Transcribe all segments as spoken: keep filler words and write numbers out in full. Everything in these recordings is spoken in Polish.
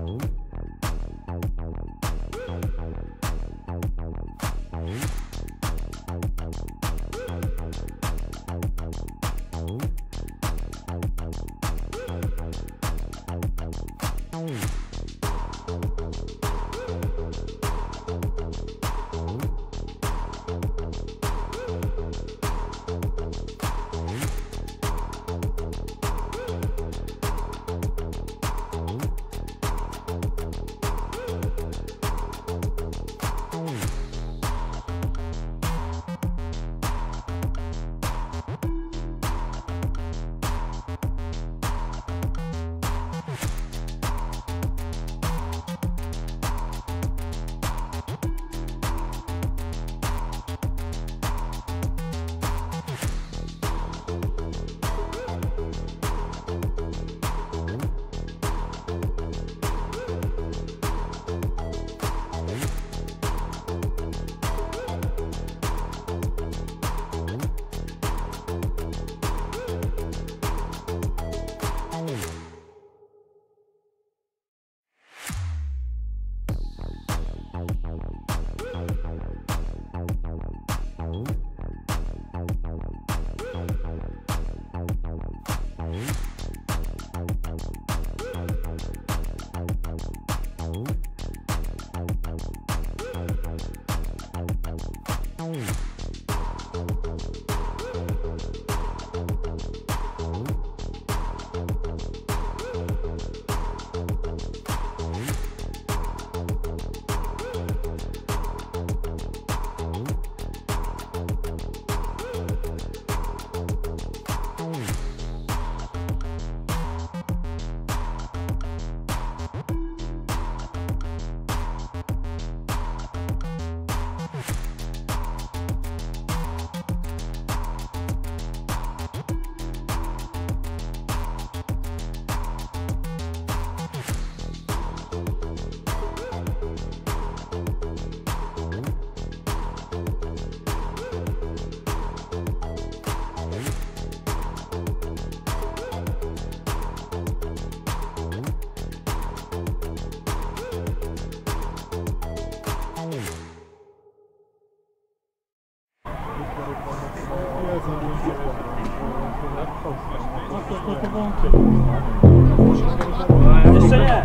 Jeszcze nie!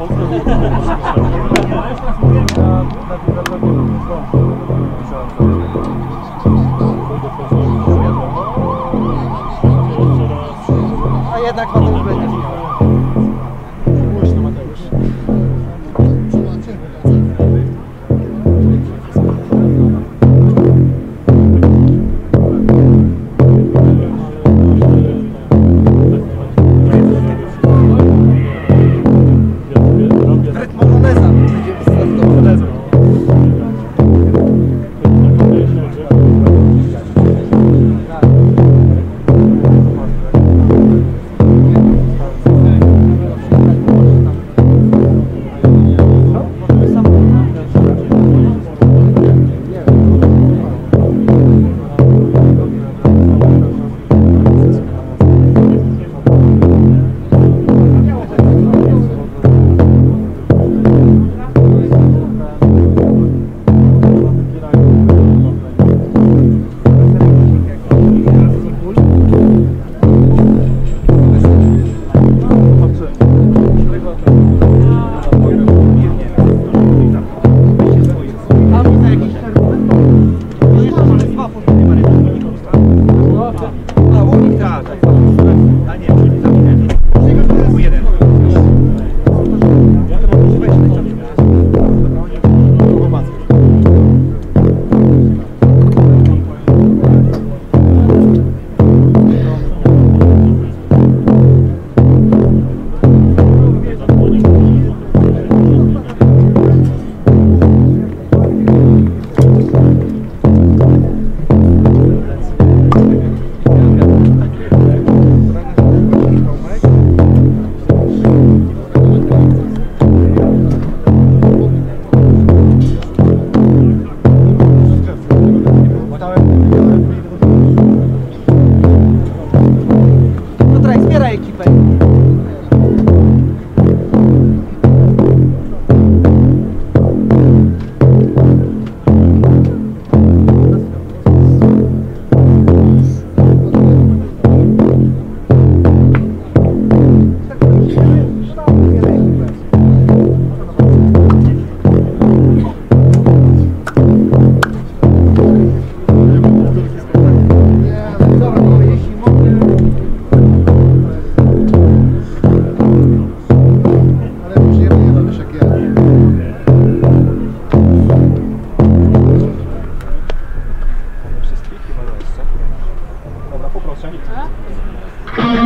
A jednak Mateusz będzie miał. Głośno Mateusz.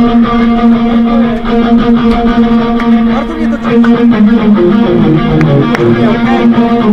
Bardzo mnie to cieszy. Nie, okej.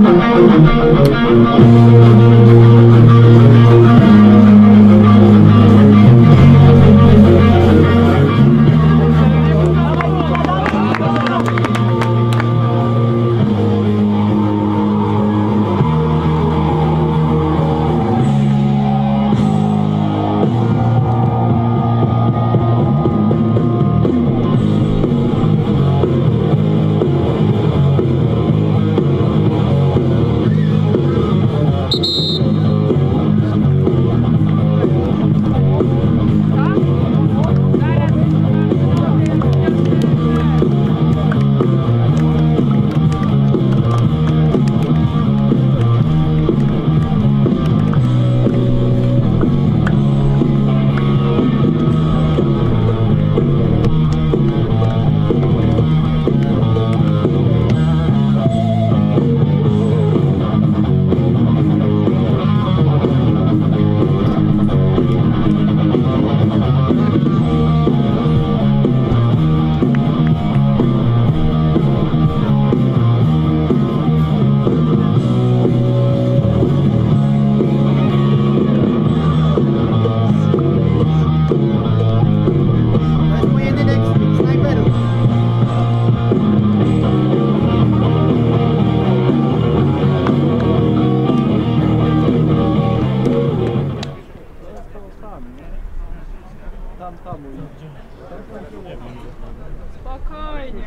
Spokojnie.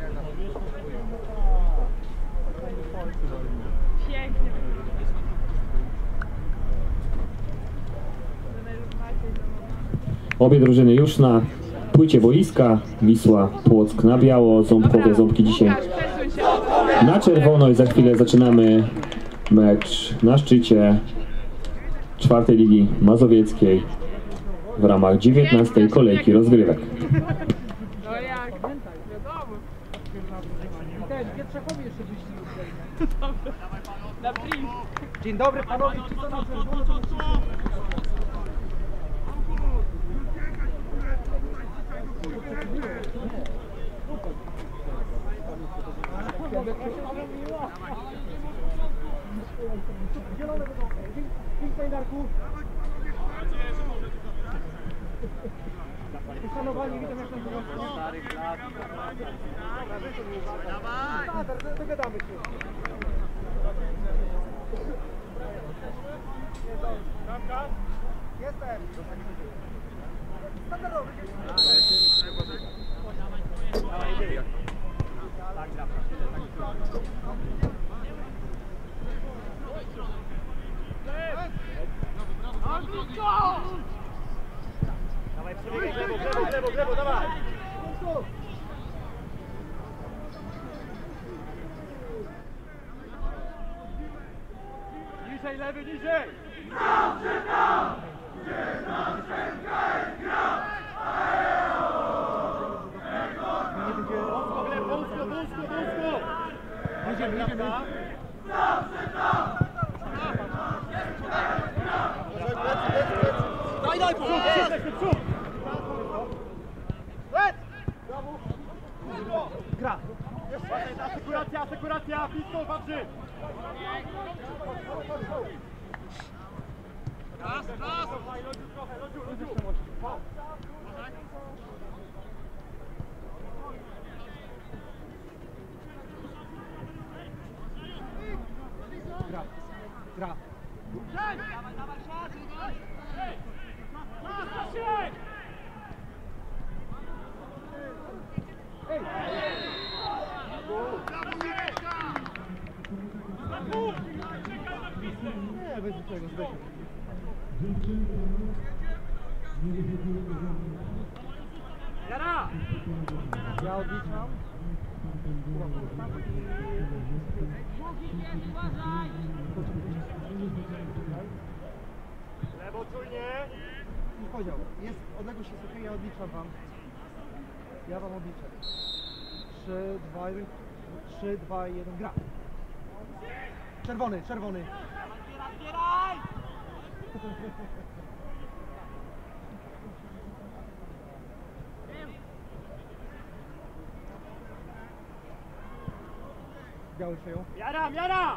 Pięknie. Obie drużyny już na płycie boiska. Wisła Płock na biało, Ząbkowie, Ząbki dzisiaj na czerwono i za chwilę zaczynamy mecz na szczycie czwartej Ligi Mazowieckiej w ramach dziewiętnastej kolejki rozgrywek. No jak? Wiadomo. Pietrzakowi jeszcze wyścigł. Na brief. Dzień dobry panowie, ci co na czerwono to zielone będą. Dzięki panie Darku. Uszanowani, witam jak tam wygląda. Starych lat. Dawaj! Dogadamy się. Jestem! Standardowy. Dawaj, przebiegaj, w lewo, w lewo, w lewo, w lewo, dawaj! Niżej, lewy, niżej! Wąsko, wąsko, wąsko! Jedziemy, jedziemy! Daj, daj, przód, przód, przód! Lec! Gra! Asekuracja, asekuracja, blisko, patrzy! Raz, raz! Gra, gra. Dawaj, dawaj, szat! Hej! Nie, bez niczego, zdechł. Jara! Ja odliczam. Lewo czujnie. Nie podział. Jest, odległość jest ok, ja odliczam wam. Ja wam odliczę. trzy, dwa, jeden. trzy, dwa, jeden, gra. Czerwony, czerwony. Zbieraj! Biały przejął. Jara, jara!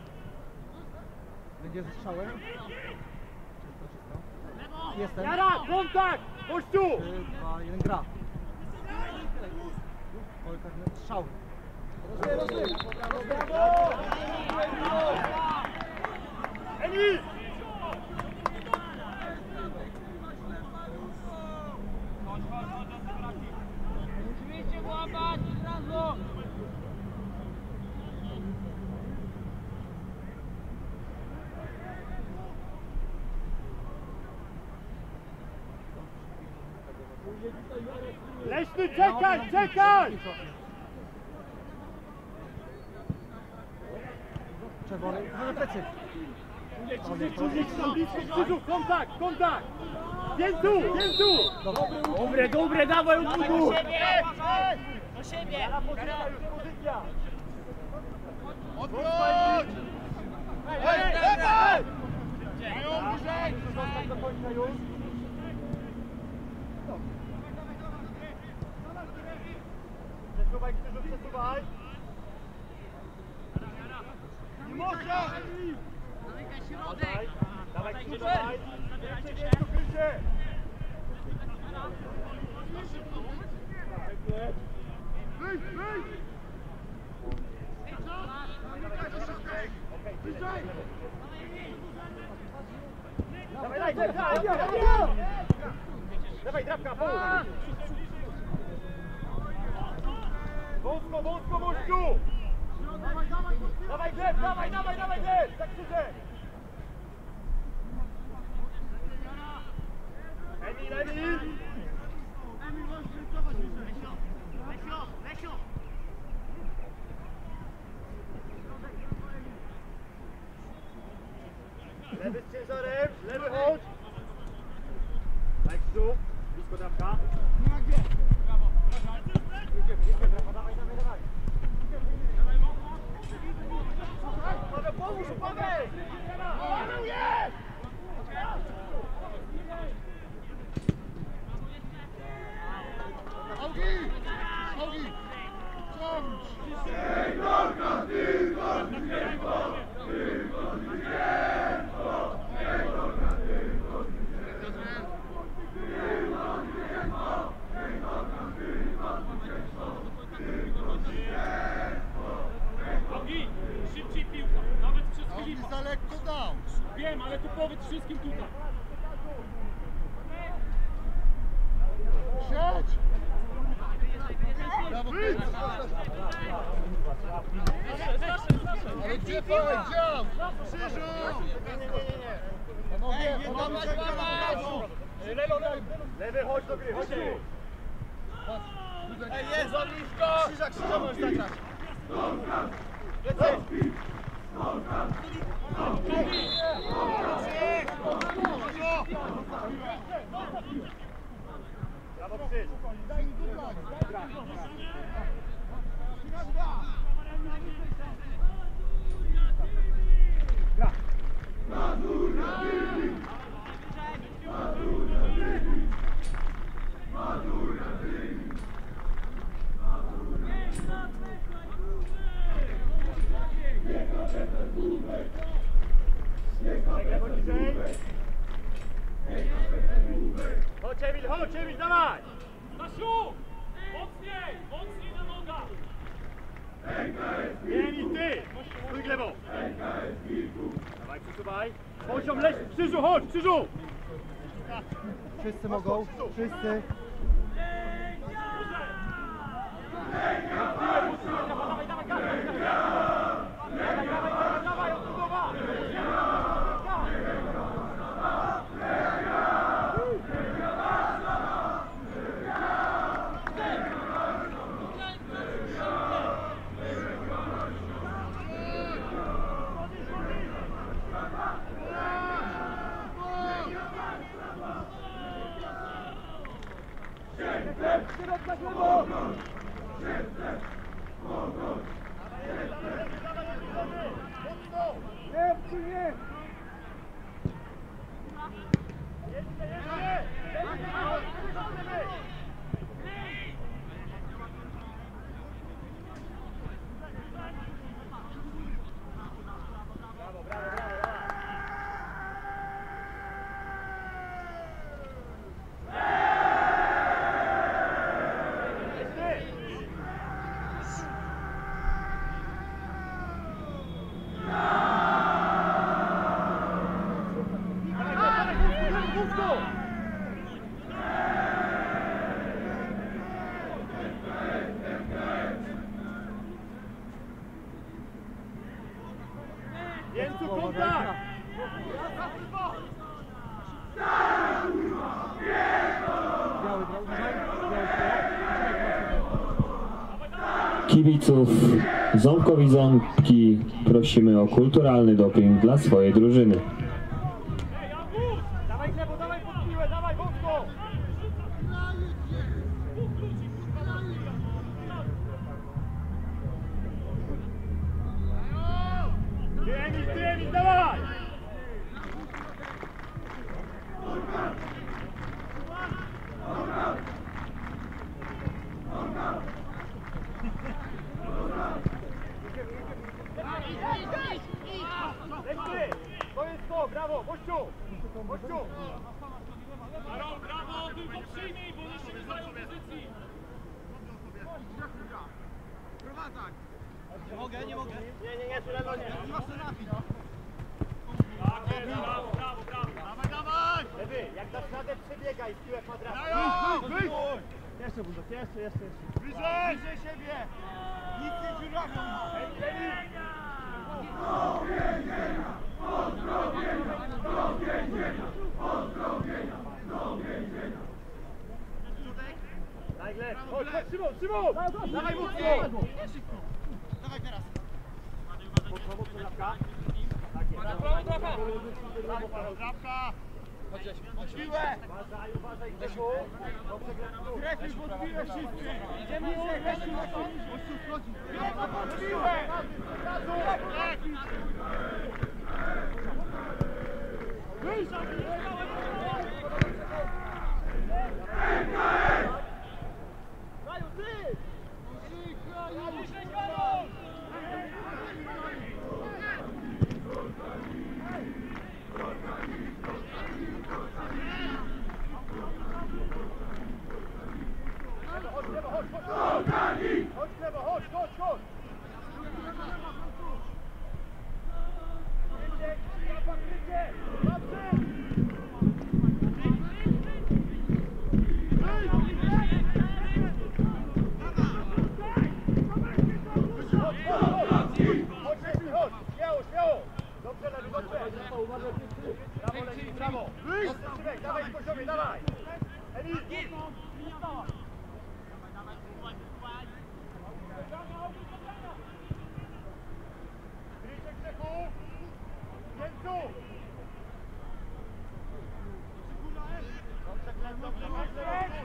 Będzie ze strzałem. Czysto, czysto. Jestem. Jara, kontakt! Chodź tu! trzy, dwa, jeden, gra. Oj, karny strzał. Emil! Musimy łapać od razu. Leśny, czekaj, czekaj! Czerwony. Mamy plecy. Krzyżu, kontakt, kontakt! Pięć tu, pięć tu! Dobra. Dobre, dobre, dawaj od budu! Do siebie. Jara, poczekaj, już pozycja! Odwróć! Ej, ej, ej! Mają bliżej! Zostań do końca już. Przesuwaj, Krzyżu, przesuwaj! Nie można! Dawaj, dawaj, Krzyżu, dawaj! Więcej, więcej, krycie! Wyjdź, wyjdź! Bliżej! Dawaj, daj, daj, daj, daj! Dawaj, drapka, połóż! Wąsko, wąsko, mościu! Dawaj, Gleb, dawaj, dawaj, dawaj, Gleb! Tak Krzyżek! Emil, Emil! Lewy z ciężarem, lewy chodź! Daj Krzyżu, blisko drapka. Idziemy, idziemy, Rafa, dawaj, dawaj, dawaj! Paweł, pomóż, Paweł! Paweł jest! Augi! Augi! Ciąć! Augi, szybciej piłka, nawet przez Augi Filipa. za lekko dał! Wiem, ale tu powiedz wszystkim tutaj. Siedź! Brawo, Pedro! Ale gdzie Paweł? Gdzie on? Krzyżu! Panowie, panowie, Lewo, lewo, lewy chodź do gry, chodź tu! Ej, jest za blisko! Krzyża, Krzyża możesz zagrać! Lecę! Brawo, Krzyż! Gra! Lewo niżej! Chodź Emil, chodź Emil, dawaj! Stasiu! Mocniej! Mocniej na nogach! Nie Emil, ty! Stój lewo! Dawaj, przesuwaj! Poziom, leś, Krzyżu, chodź, Krzyżu! Wszyscy mogą. Wszyscy. Dawaj, dawaj, dawaj, dawaj! Dawaj, dawaj, dawaj, dawaj, od budowa! Środek na lewo! Nie, czy nie? Jeszcze, jeszcze! Boksu, Głowa, kontakt! ręka. Biały, bra- uważaj. Biały, biały. Kibiców Ząbkowi Ząbki prosimy o kulturalny doping dla swojej drużyny. Dawaj lewo, dawaj pod piłę, dawaj Boksu! Ty Emil, ty Emil, dawaj! Lekcy! To jest to, brawo, Gościu! Gościu! Brawo, brawo, tylko przyjmij, bo jeszcze nie znają pozycji. Mogę, nie mogę. Nie, nie, nie, tyle no nie. Tak jest, brawo, brawo, brawo. Dawaj, dawaj! Lewy, jak dasz radę, przebiegaj z piłę kwadratu. Wyjdź! Jeszcze, Bulldog, jeszcze, jeszcze, jeszcze. Bliżej! Bliżej siebie! Nic nie dziurawią! Daj Gleb! Chodź, chodź, Szymon, Szymon! Dawaj mocno! Dawaj teraz! Mocno, mocno, Drapka. Tak jest. Brawo, brawo. Brawo, Paweł, Drapka! Chodź, piłę! Uważaj, uważaj, Grzechu! Dobrze, Grzechu! Grzechu, pod piłę wszyscy! Idziemy, Grzechu! Gościu, wchodzi! Grzechu, pod piłę! Razu! Wyjdź! Kraju, ty! Chodź, lewo, chodź, chodź! Chodź, lewo, chodź, chodź, chodź! Krycie, Rafa, krycie! Dobrze! Chodź, chodź, chodź! Chodź, Lewi, chodź! Śmiało, śmiało! Dobrze, Lewi, dobrze! Brawo, Lewi, brawo! Szybek, dawaj w poziomie, dawaj! Emil! Krycie, Grzechu! Jędzu! Dobrze, Gleb, dobrze, dobrze,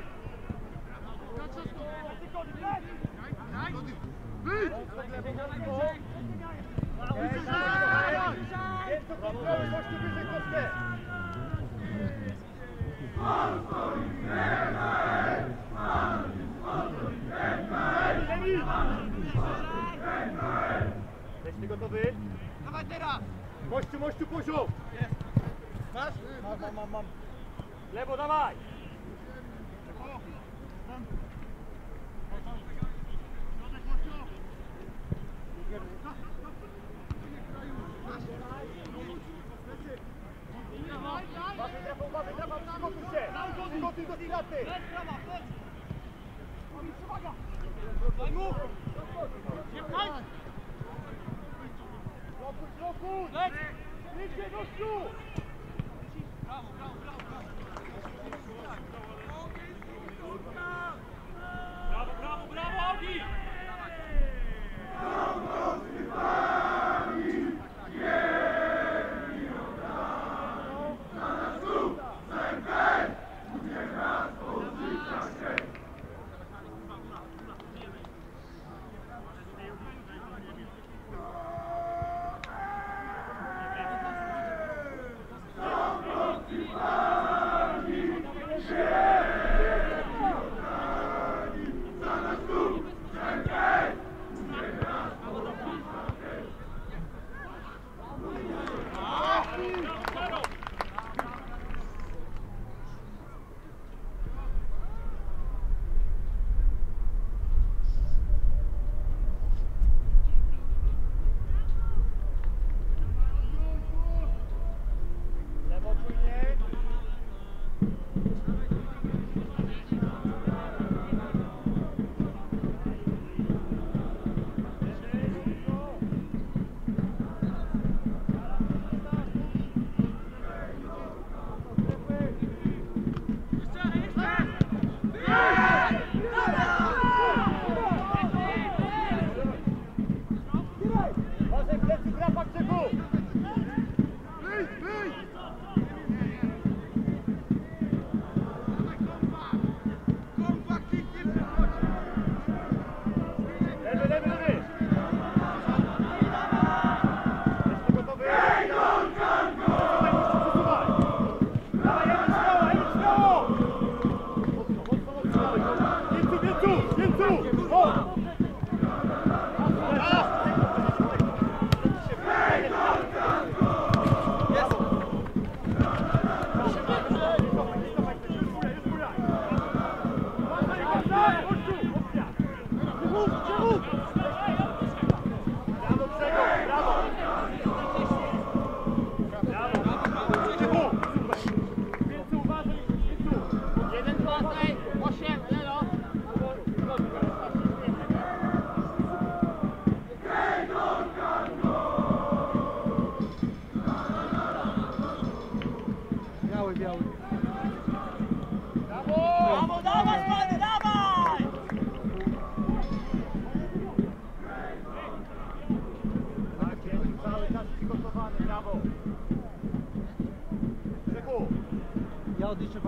Jędzu, kontroluj, gościu, wyżej kostkę! Emil! Jesteś gotowy? Dawaj teraz! Mościu, mościu, poziom! Masz? Mam, mam, mam, mam. Lewo, dawaj! Uważaj, Drafa, uważaj, Drafa, przygotuj się! Przygotuj do straty! Blokuj, blokuj! Idźcie, gościu! Brawo, brawo, brawo! Brawo, brawo, brawo, Augi!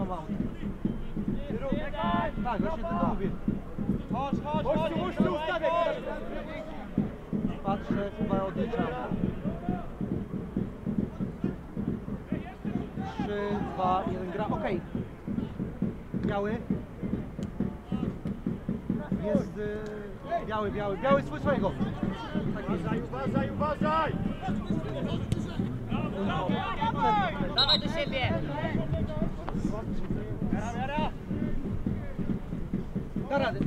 out. Tak, właśnie to mówię. Chodź, chodź, chodź, chodź, tu ustawię. Patrzę, chyba odliczam. trzy, dwa, jeden, gra. Okej. Biały. Jest y, biały, biały, biały swój swojego. Tak jest. Uważaj, uważaj, uważaj. Dawaj do siebie! Jara, jara. Da radę.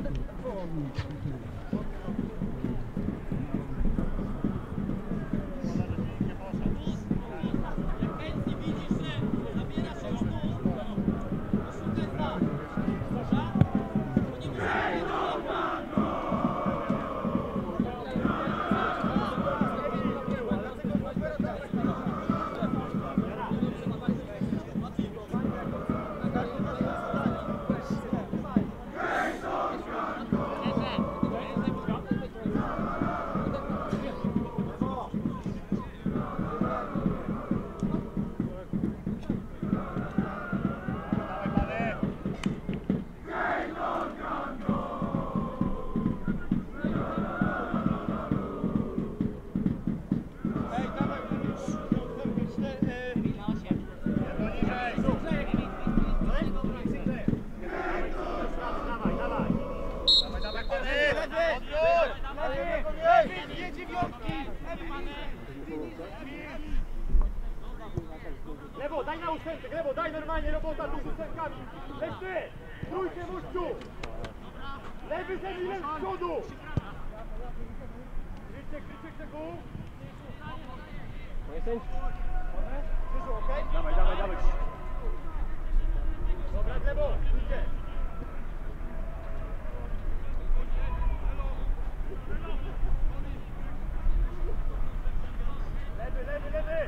Lewo, daj na ósemkę, lewo, daj normalnie robota tu z ósemkami. Leż ty, trójkę mościu. Lewy z Emilem z przodu. Krycie, krycie, krzyku. Krzyżu, okej? Dawaj, dawaj, dawaj. Dobra, z lewo, idzie. Lewy, lewy, lewy.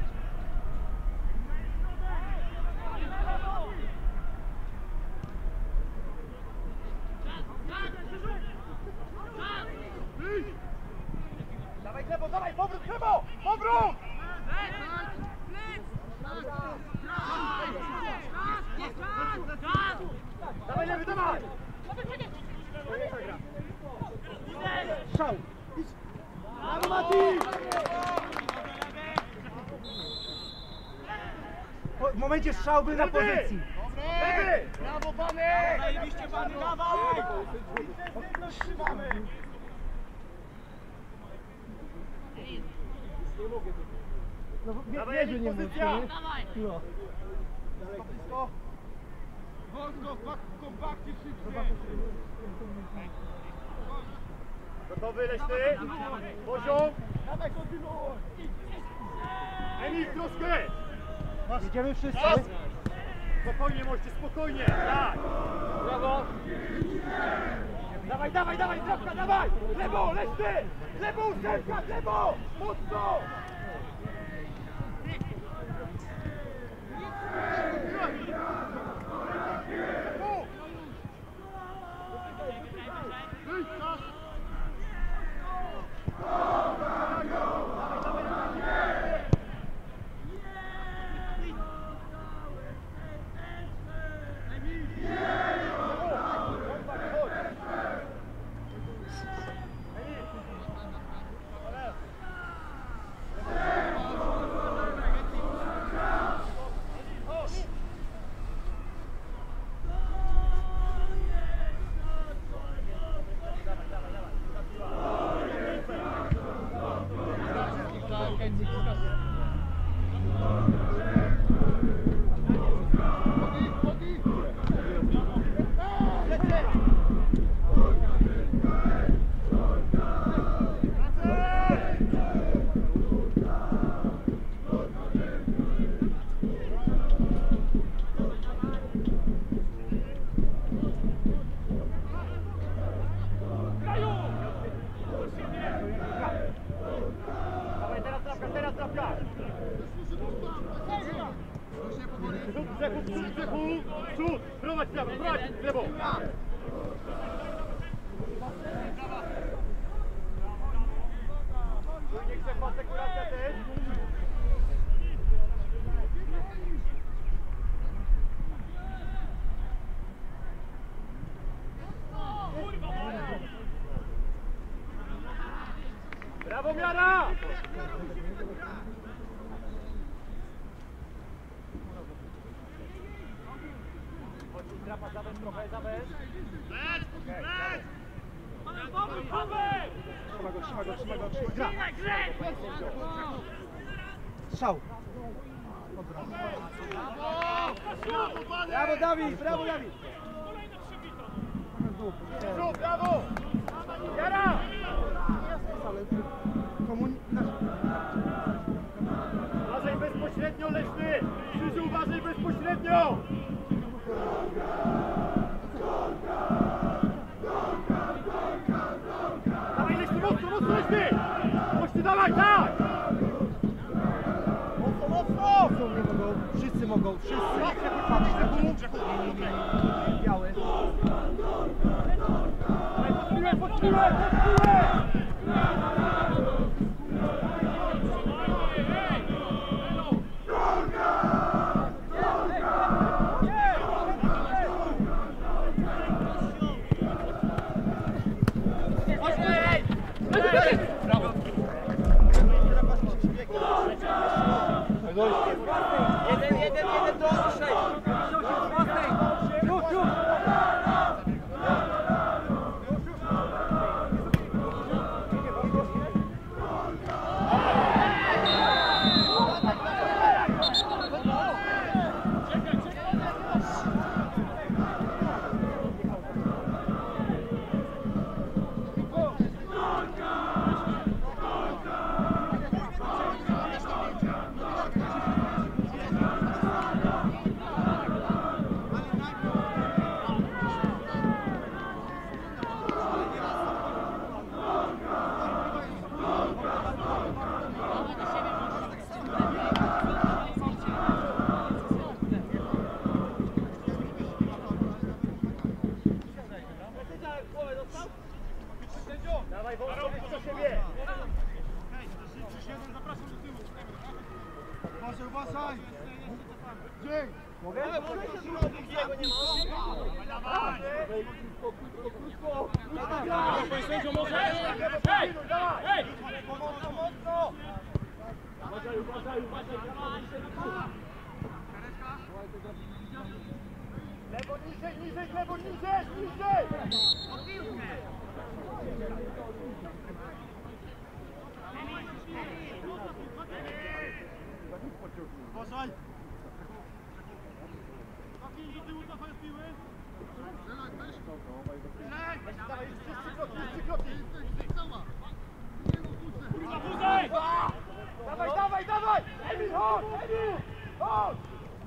Dawaj lewo, dawaj, powrót, lewo, powrót! Dawaj lewy, dawaj! Strzał. Brawo, Mati! Po- W momencie strzał był na Lewy! pozycji. Lewy! Brawo, pany! Zajebiście, pany, dawaj! Trzymamy! No, wie, Dawaj, wie, że Emil, nie pozycja! mógł, nie? No. Blisko, blisko. Kompakcie szybciej. Gotowy, Leśny? Poziom. Dawaj, kontynuuj. Emil, troszkę. Jedziemy wszyscy. Czas. Spokojnie, moście, spokojnie. Tak. Brawo. Dawaj, dawaj, dawaj, trafka, dawaj. Lewo, Leśny. Lewo, ósemka, lewo. Mocno. Dawaj, teraz trafka, teraz trafka! Przód, Grzechu, przód, Grzechu! Przód! Prowadź prawo, prowadź w lewo! Niech Grzechu, asekuracja też! Brawo, miara! Drapa, zawęź trochę, zawęź. Lec! Lec! Trzyma go, trzyma go, trzyma go, trzyma go. Gra! Strzał! Dobra. Brawo, Dawid, brawo, Dawid! Rzut, brawo! Jara! Ale komun... Uważaj bezpośrednio, Leśny! Krzyżu, uważaj bezpośrednio! Dawaj, Leśny, mocno, mocno, Leśny! Leśny, dawaj, tak! Mocno, mocno! Wszyscy nie mogą, wszyscy mogą, wszyscy. Patrz, biały. Podpiłem, podpiłem, podpiłem! Jeden, jeden, jeden do sześć. Już, już. Dawaj, Wąsko, do siebie! Uważaj, uważaj! Dzień! Mogę? Sędzio, może? Hej! Hej! Mocno, mocno! Uważaj, uważaj, uważaj. Lewo niżej, niżej, lewo niżej, niżej! Uważaj! Dawaj, już trzy kroki, trzy kroki! Kurwa, wózek! Dawaj, dawaj, dawaj! Emil, chodź, Emil! Chodź!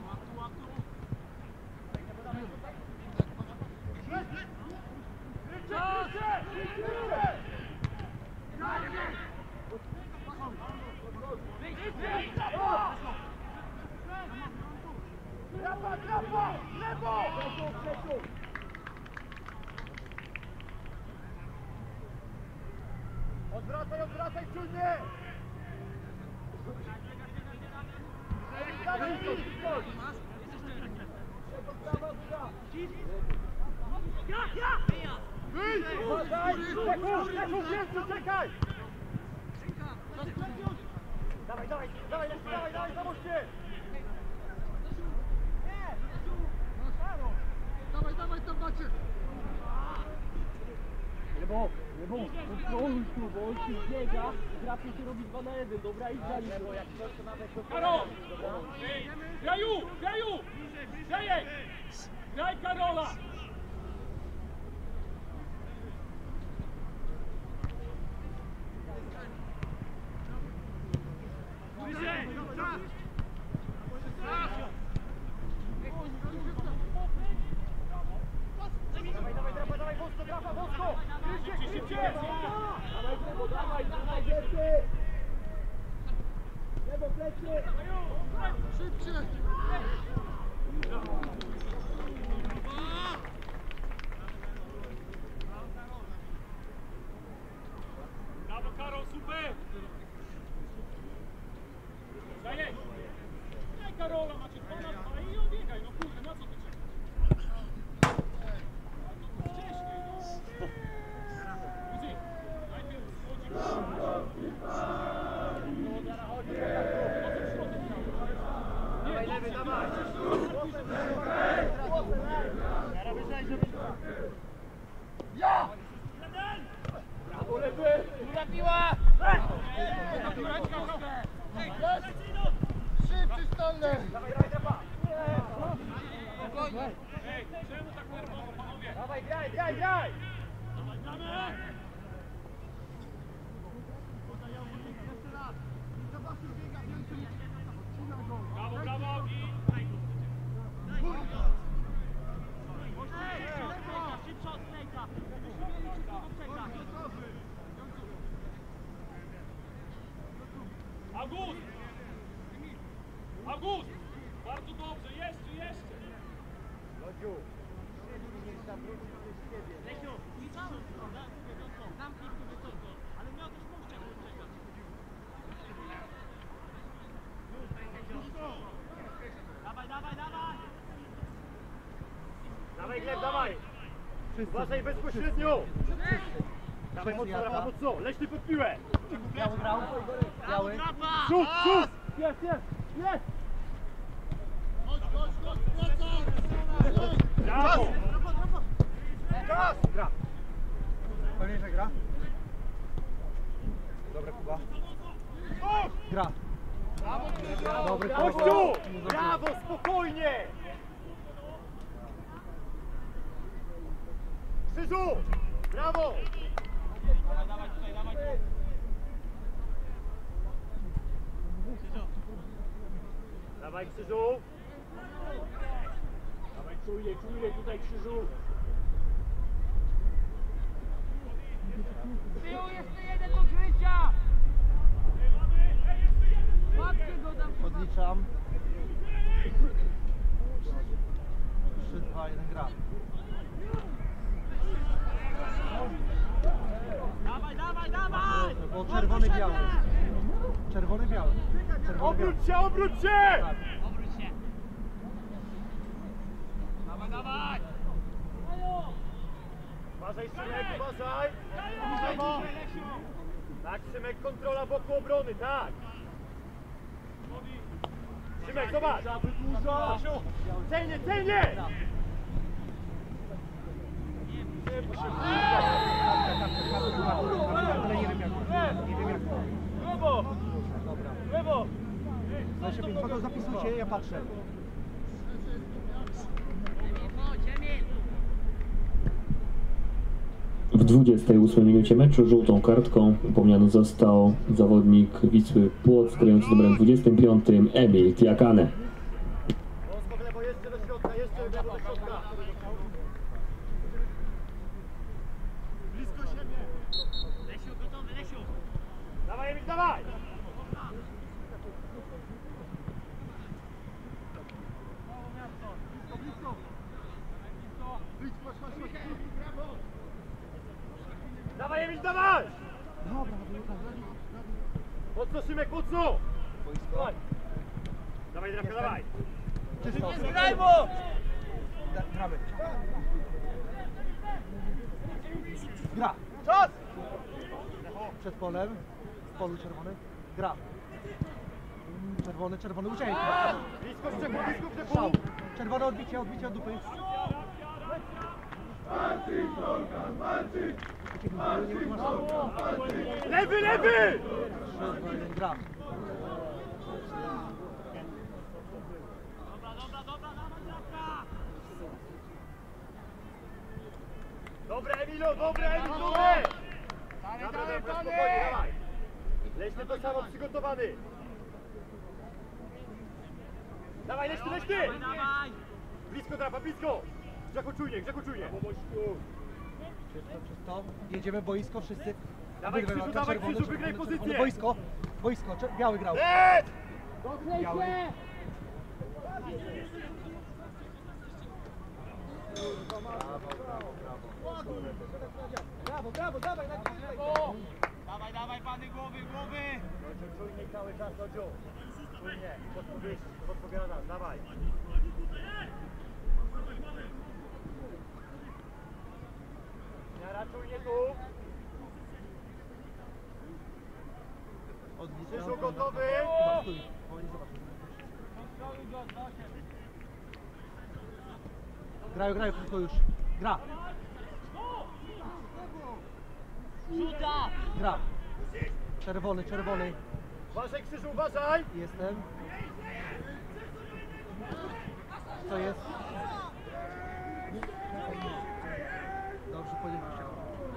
Krycie, krycie, krycie! Grapa, grapa! Lewo! Odwracaj, odwracaj, czujnie! Dawaj, wyjdź! Uważaj! Lechu, Lechu, Wielcu, czekaj! Dawaj, dawaj, dawaj, Lechu, dawaj, dawaj, zamóżcie! Dawaj, dawaj, tam macie! Lewo, lewo, kontroluj tu, bo on ci biega, trafi się robi dwa na jeden, dobra, idź za nim. Karol! Graju! Graju! Grajek! Graj Karola! Dawaj, dawaj, dawaj, dawaj, wąsko, grapa, wąsko! Krycie, krycie! Dawaj, lewo, dawaj, dawaj, więcej! Lewo, plecy! Szybciej! Stanley! Ej, czemu tak nerwowo, panowie? Dawaj, graj, graj, graj! Brawo, brawo! August! August! Bardzo dobrze, jeszcze, jeszcze! Lodziu, niech zawróci się z ciebie. Dawaj, Gleb, dawaj! Wszyscy. Uważaj bezpośrednio! Dawaj Wszyscy mocno, jaka? Rafa, mocno! Leśny pod piłę! Biały grał. Biały. Rzut, rzut! Jest, jest, jest! Brawo! Czas! Gra. Pewnie, że gra. Dobra, Kuba. Gra. Dobry Kościół! Brawo, spokojnie! Krzyżu! Brawo! Dawaj, Krzyżu! Dawaj, czujnie, czujnie tutaj Krzyżu. Tyłu jeszcze jeden do grycia! Łapcie go tam! Odliczam. trzy, dwa, jeden, gra. Dawaj, dawaj, dawaj! Bo czerwony, biały. Czerwony, biały. Czerwony, biały. Obróć się, obróć się! Obróć się! Dawaj, dawaj! Uważaj, Szymek, uważaj! Brawo! Tak, Szymek, kontrola boku obrony, tak! Szymek, zobacz! Dużo! Celnie, celnie! Ale nie wiem jak. Nie wiem jak. Lewo! Dobra. Lewo! dwadzieścia pięć. Kogo zapisujcie, ja patrzę. Chodź, Emil! W dwudziestej ósmej minucie meczu żółtą kartką upomniany został zawodnik Wisły Płock, grający z numerem dwudziestym piątym Emil Tiakane. Wąsko w lewo, jeszcze do środka, jeszcze w lewo do środka! Blisko siebie! Lesiu, gotowy, Lesiu! Dawaj, Emil, dawaj! Dawaj, Emil, dawaj! Dobra, dobra. Mocno, Szymek, mocno! Dawaj! Dawaj, Drapka, dawaj! Czysto. Graj mu! Da- Gramy. Gra. Czas! Przed polem. W polu czerwony. Gra. Mm, Czerwony, czerwony, uciekaj. Blisko w czeku, blisko w Strzał. czeku! Czerwone odbicie, odbicie od dupy. Uciekaj, nie masz strzału. Lewy, lewy! trzy, dwa, jeden, gra. Dobra, dobra, dobra, dawaj, Drapka! Dobre, Emilo, dobre, Emil, dobre! Dobra, dobra, spokojnie, dawaj! Leśny to samo przygotowany! Dawaj, Leśny, Leśny! Dawaj, dawaj! Blisko, Drapa, blisko! Grzechu czujnie, Grzechu czujnie! Czysto, czysto. Jedziemy boisko, wszyscy. Dawaj, Obydwaj Krzyżu, walka, dawaj, czerwony, Krzyżu, wygraj czerwony, pozycję! czerwony. Boisko, boisko, cze- biały grał. Lec! Biały. Brawo, brawo, dawaj, nagrywaj. Dawaj, dawaj, pany głowy, głowy! Lodziu, czujnie cały czas, Lodziu! Czujnie, podpowiedź, podpowiadasz, dawaj! Miara, czujnie tu! Odliczam. Krzyżu, gotowy? Chyba stój. O, nie zobacz. Grają, grają, krótko już. Gra, Rzuta! gra. Czerwony, czerwony. Uważaj, Krzyżu, uważaj! Jestem. co jest? Dobrze, podzielił się.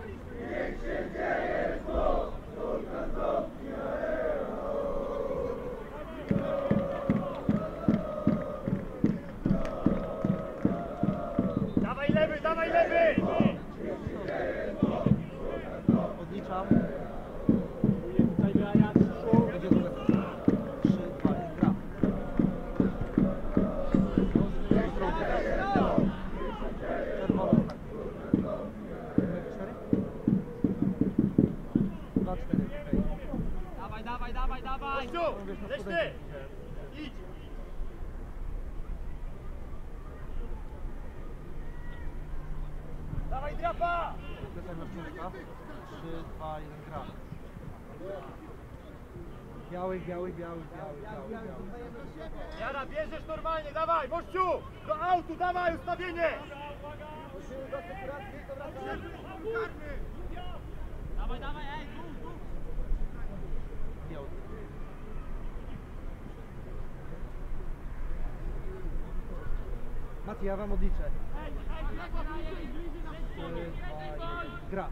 Dawaj lewy, dawaj lewy! Odliczam. Tutaj grania. Będzie dobrze. trzy, dwa, jeden, gra. Czerwony znak. cztery? dwa, cztery, okej. Dawaj, dawaj, dawaj, dawaj! Gościu, leśny! Idź! Dawaj drapa! Wracaj na czwórka. trzy, dwa, jeden, gra. Biały, biały, biały, biały, biały, biały. Jara, bierzesz normalnie, dawaj, gościu! Do autu, dawaj, ustawienie! Dawaj, dawaj, ej, tu, tu! Biały. Mati, ja wam odliczę. trzy, dwa, jeden, gra.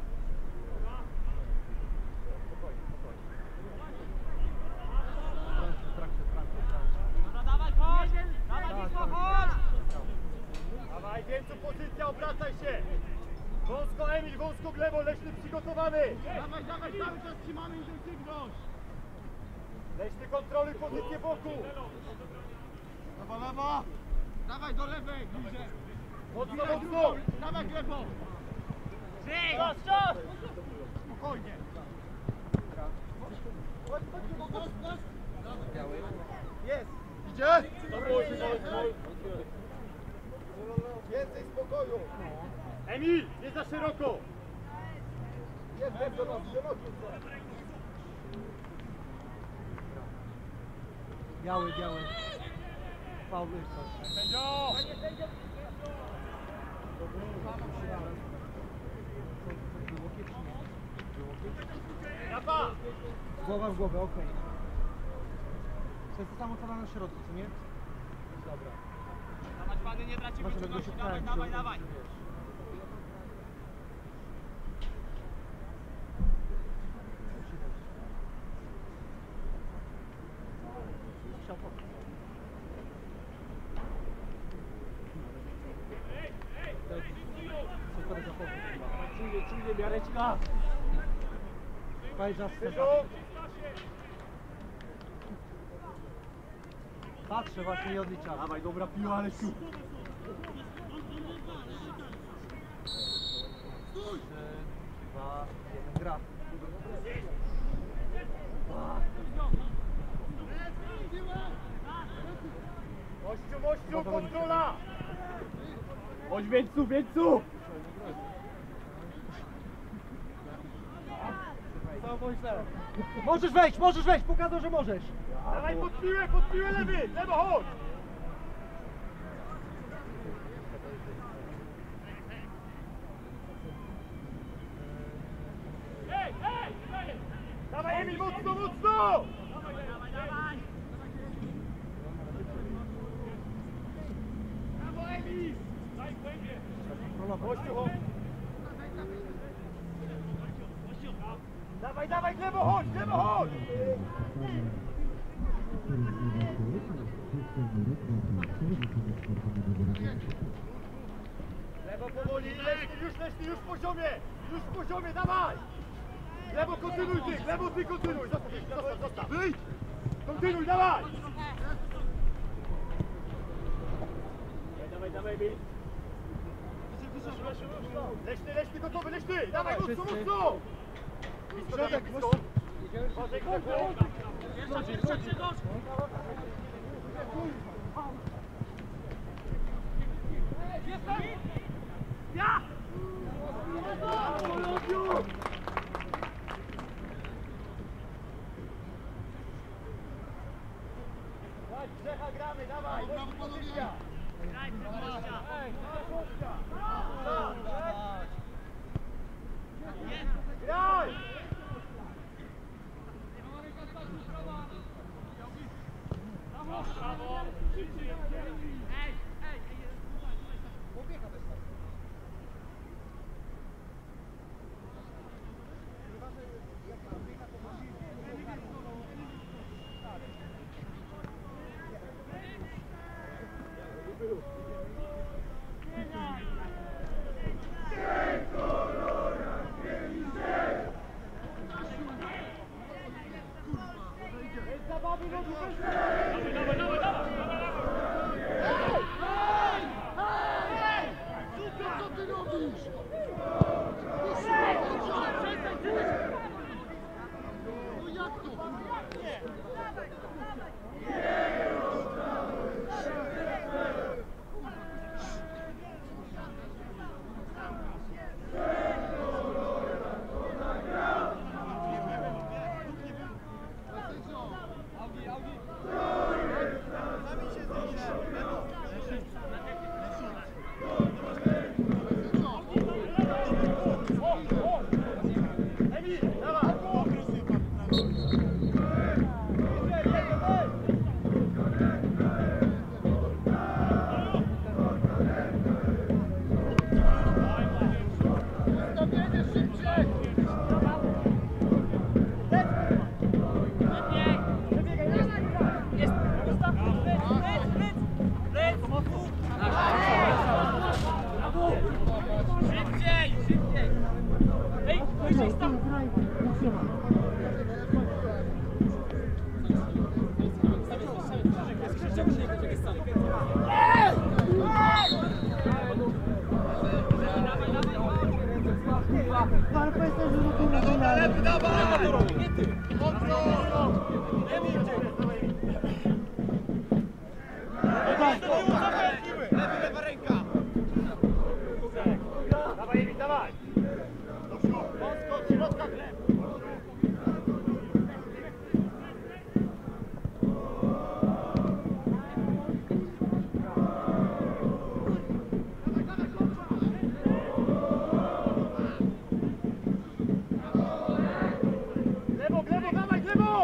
W trakcie, w trakcie, w trakcie. Dobra, dawaj, chodź! Dawaj, Wisła, chodź! Dawaj, Więcu, pozycja, obracaj się! Wąsko Emil, wąsko Glebo, Leśny przygotowany! Dawaj, dawaj, cały czas trzymamy i sygnąć. Leśny kontroluj pozycję boku! Lewa, lewa. Dawaj do lewej, bliżej. Mocno, mocno! Dawaj Glebo. Żyj! Czas, czas! Spokojnie. Biały. Jest. Idzie? Więcej spokoju. Emil, nie za szeroko! Jest do nogi, do nogi. Biały, biały. Faul coś. Sędzio! Było kiepsko. Było kiepsko. Drapa! Głowa w głowę, okej. To jest to samo co na środku, co nie? Dobra. Dawaj, pany, nie tracimy Masz tego czujności, się dawaj, tak, dawaj, że- dawaj! że wiesz. Strzał po. Super zapowiedź. Czujnie, czujnie, miareczka. Pajża z Sędziu! Patrzę właśnie i odliczam. Dawaj, dobra piła, ale siu. trzy, dwa, jeden, gra. Mościu, mościu, kontrola! Chodź Więcu, Więcu. Co myślę? Możesz wejść, możesz wejść, pokazał, że możesz. Dawaj pod piłę, pod piłę lewy! Lewo, chodź! Ej, ej, ej! Dawaj Emil, mocno, mocno! Dawaj, dawaj! Brawo, Emil! Daj głębie! Mościu, chodź! Dawaj, dawaj, Glebo, chodź, Glebo, chodź! Lewo powoli, leśny, już leśny, już w poziomie! Już w poziomie, dawaj! Lewo kontynuuj ty, lewo ty kontynuuj! Zostaw, zostaw, zostaw! Wyjdź! Kontynuuj, dawaj! Dawaj, dawaj, Więc. Leśny, leśny, gotowy, leśny! Dawaj, mocno, Wszyscy. mocno! Blisko, dawaj, blisko! Uważaj, Glebo! Pierwsza, pierwsza, pierwsza! Ja! Chodź, Grzecha, gramy, dawaj! Brawo, panowie. Graj, gościa! Graj! Brawo! Szybciej! Ej, ej, ej! Graj, graj, nic nie ma. Ale powiedz, że do tyłu na dole. Lewy, dawaj! Mocno! Nie mówcie! Lewy, lewa ręka! Dawaj, Emil, dawaj! Wąsko, od środka chleb! Lewo, w lewo, dawaj, w lewo!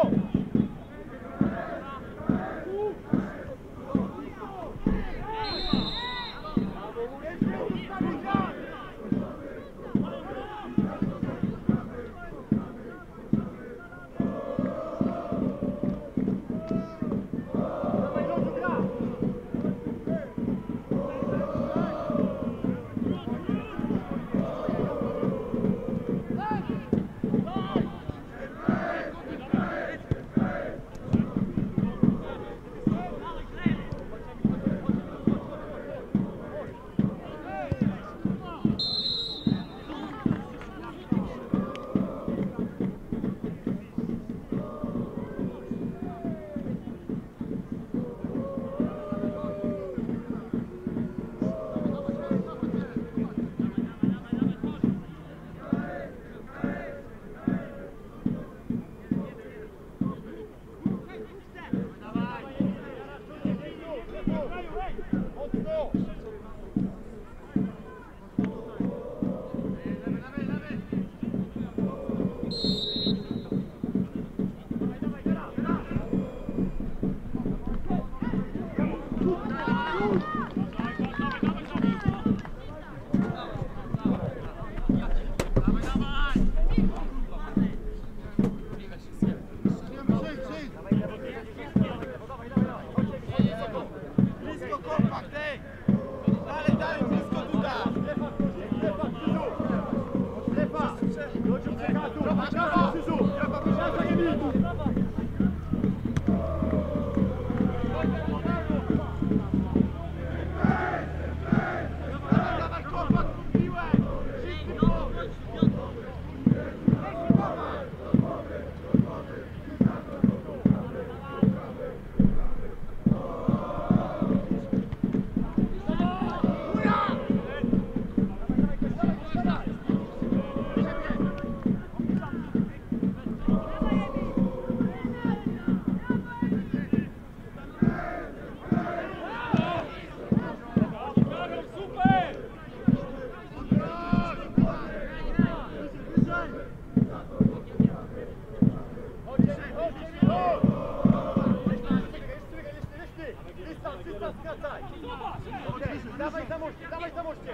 Dawaj za moście, dawaj za moście!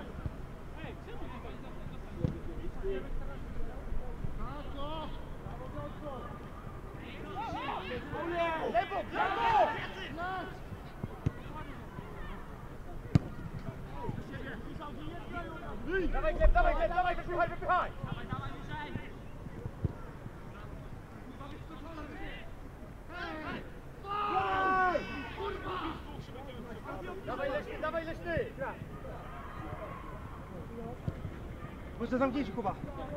Lewo, lewo! Dawaj gleb, dawaj gleb, dawaj, wypychaj, wypychaj! Dawaj leśny, dawaj leśny! Może zamknijcie, Kuba.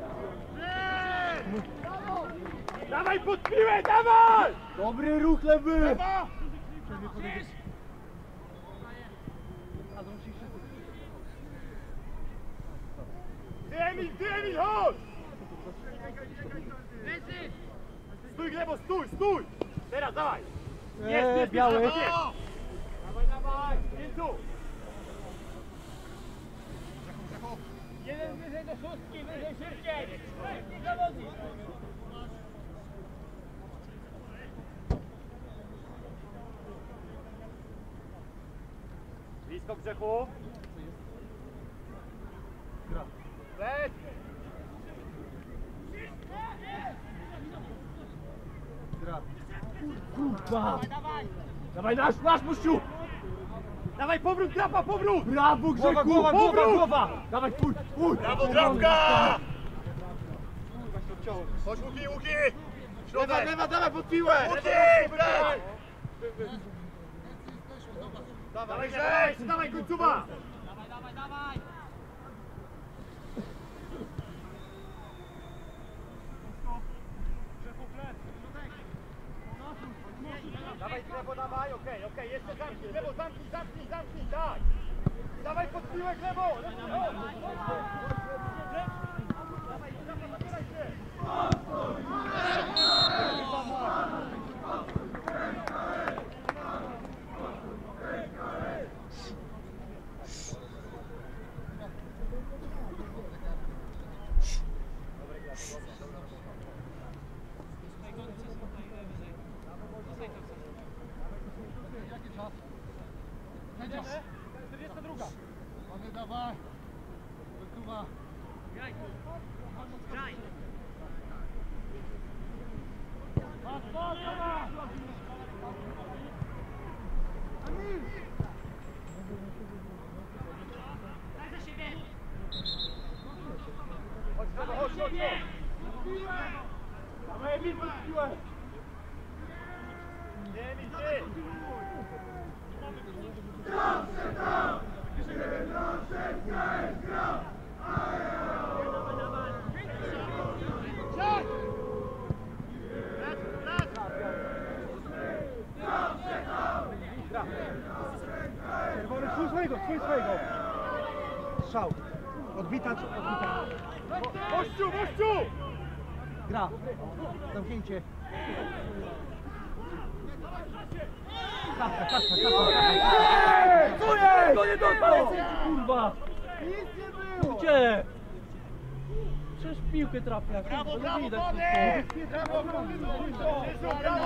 Dawaj pod piłę, dawaj! Dobry ruch, lewy! Lewa! Ty Emil, ty Emil, chodź! Stój Glebo, stój, stój! Teraz, dawaj! Jest, Eee, jest, biały. jest, jest! Dawaj, dawaj, pięciu! Jeden wyżej do szóstki, wyżej szybciej! Nie zawodzi! Blisko Grzechu. Gra. Leć! Gra. Kurwa! Dawaj nasz, nasz muściu! Dawaj powrót, grapa, powrót! Brawo, Grzechu! Głowa, głowa, Powrót! głowa! Dawaj, pójdź, pójdź! Brawo, drapka! Chodź Łuki, Łuki! Lewa, lewa, dawaj pod piłę! Łuki, brat! Dawaj, Grzej, dawaj, końcówa! Dawaj, dawaj, dawaj! Dawaj, Glebo, dawaj, okej, okay, okej, okay. Jeszcze zamknij, Glebo, zamknij, zamknij, zamknij, tak! Dawaj pod piłę, Glebo! Mamy, dawaj! Wykuwa! Graj! Daj za siebie! Chodź, Glebo, chodź, chodź, chodź! Dawaj, Emil, pod piłę! Nie, Emil, ty! Czerwony, twój swojego, twój swojego. Strzał. Odbita, czy odbita. Gościu, gościu! Gra. Zamknięcie. Kapka, kapka, kapka. Co jest? To nie dostał! Kurwa! Nic nie było! Gdzie? Przecież piłkę trafia. Brawo, kurwa, brawo, nie widać Bony! po Brawo, brawo, brawo!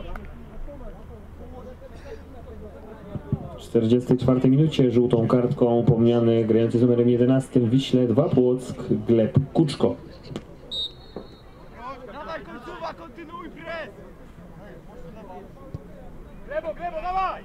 W czterdziestej czwartej minucie żółtą kartką pomniany grający z numerem jedenastym w Wiśle dwa Płock Gleb Kuczko. Dawaj, końcówa, kontynuuj pres! Glebo, Glebo, dawaj!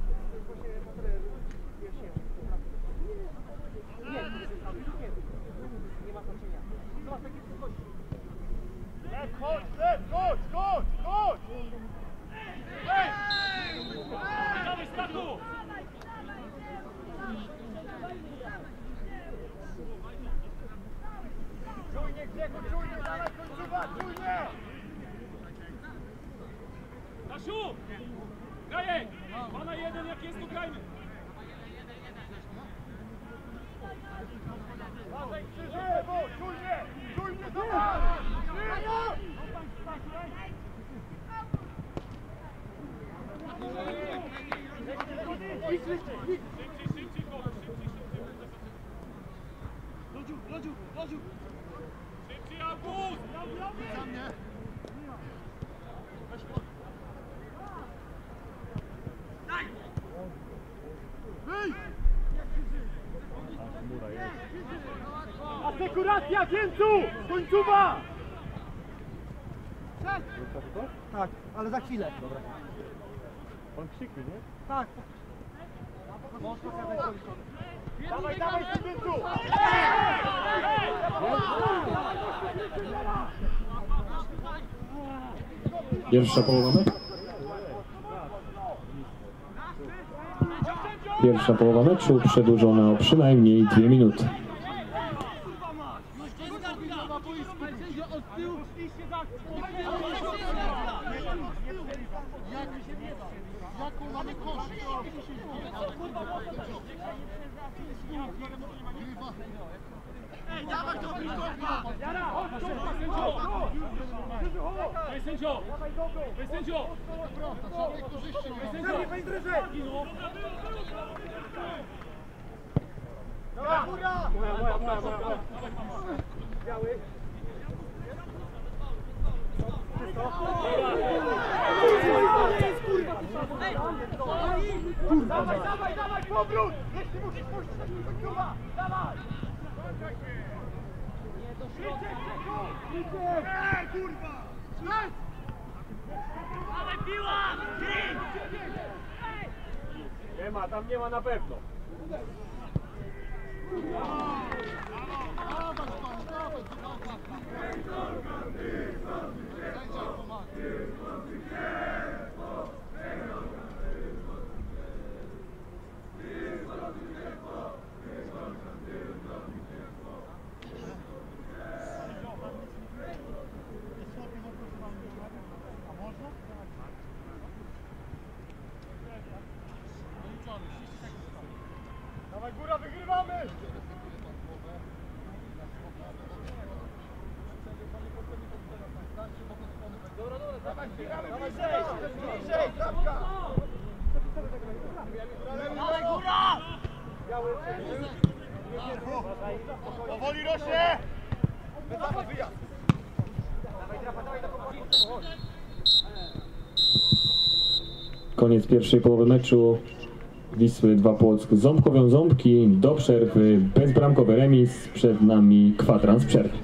Gleb, chodź, Gleb, chodź, chodź, chodź! Ej! Dawaj, Stachu! Czujnie, Grzechu, czujnie, dawaj, końcówa, czujnie! Stasiu! Grajek! Dwa na jeden, jak jest, to grajmy! Dawaj, krzyżu, Glebo, czujnie, czujnie, dawaj! Szybciej, szybciej, chłop, szybciej, szybciej. Lodziu, lodziu, lodziu. Szybciej, August! Za mnie! Asekuracja, Dzięcu! Końcówa! Tak, ale za chwilę. Dobra. On krzyknie, nie? Tak. Dawaj, dawaj, Dzięcu! Pierwsza połowa meczu. Pierwsza połowa meczu przedłużona o przynajmniej dwie minuty. Jaką mamy kosz? Ej, dawaj to blisko! Jara, chodź, chodź, sędzio! Ej, sędzio! Ej, sędzio! Prawda, żadnej korzyści nie ma. Sędzio! No. Dobra, góra! Moja, moja, moja, moja. Biały. Dawaj, dawaj, dawaj, powrót! Jeśli musisz puścić, to końcówa! Dawaj! Ej, kurwa! Lec! Dawaj piła! Ty! Nie ma, tam nie ma na pewno. Dawaj, pan, dawaj, dawaj. Powoli rośnie! Koniec pierwszej połowy meczu. Wisły dwa Płock ząbkowią ząbki do przerwy, bezbramkowy remis, przed nami kwadrans przerwy.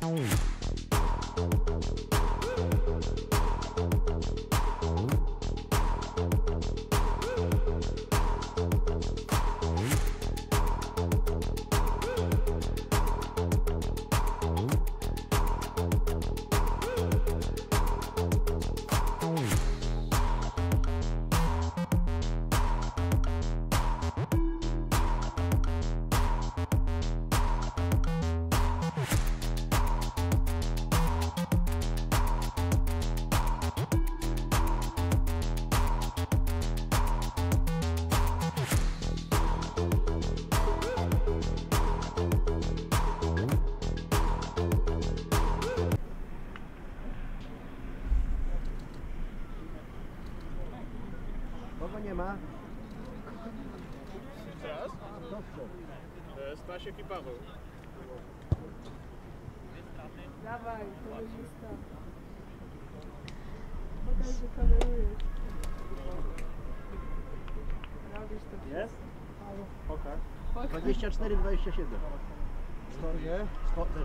Kogo nie ma? Teraz? Stasiek i Paweł. Dawaj, kamerzysta. Pokaż, że kamerujesz. Robisz to. Jest? Pokaż. dwadzieścia cztery dwadzieścia siedem. Skąd nie? Skąd też.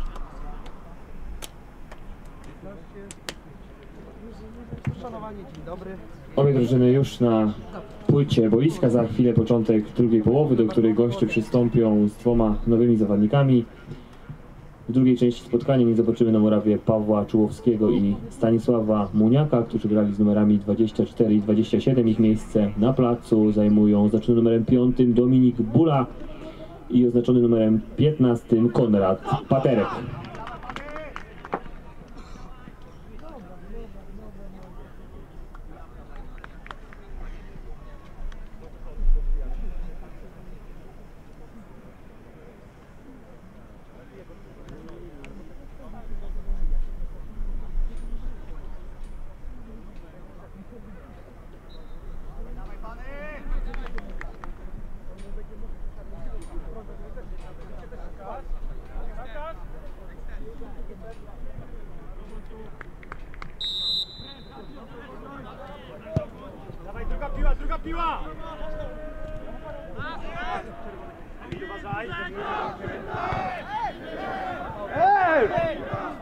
Szanowanie, dzień dobry. Obie drużyny już na płycie boiska, za chwilę początek drugiej połowy, do której goście przystąpią z dwoma nowymi zawodnikami. W drugiej części spotkania nie zobaczymy na murawie Pawła Czułowskiego i Stanisława Muniaka, którzy grali z numerami dwadzieścia cztery i dwadzieścia siedem. Ich miejsce na placu zajmują oznaczony numerem piątym Dominik Bula i oznaczony numerem piętnastym Konrad Paterek. Dawaj, druga piła, druga piła! Uważaj! Ej!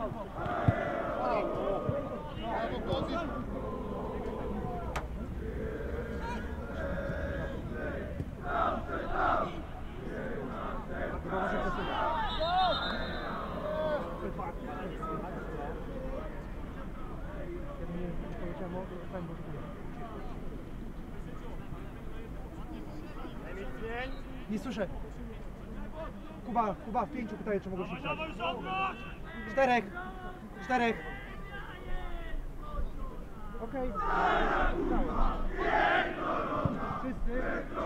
Nie słyszę. Kuba, Kuba, w pięciu pytaję, czy mogę się wstać. Dawaj, zawróć! Czterech! Czterech! Okej. Wszyscy.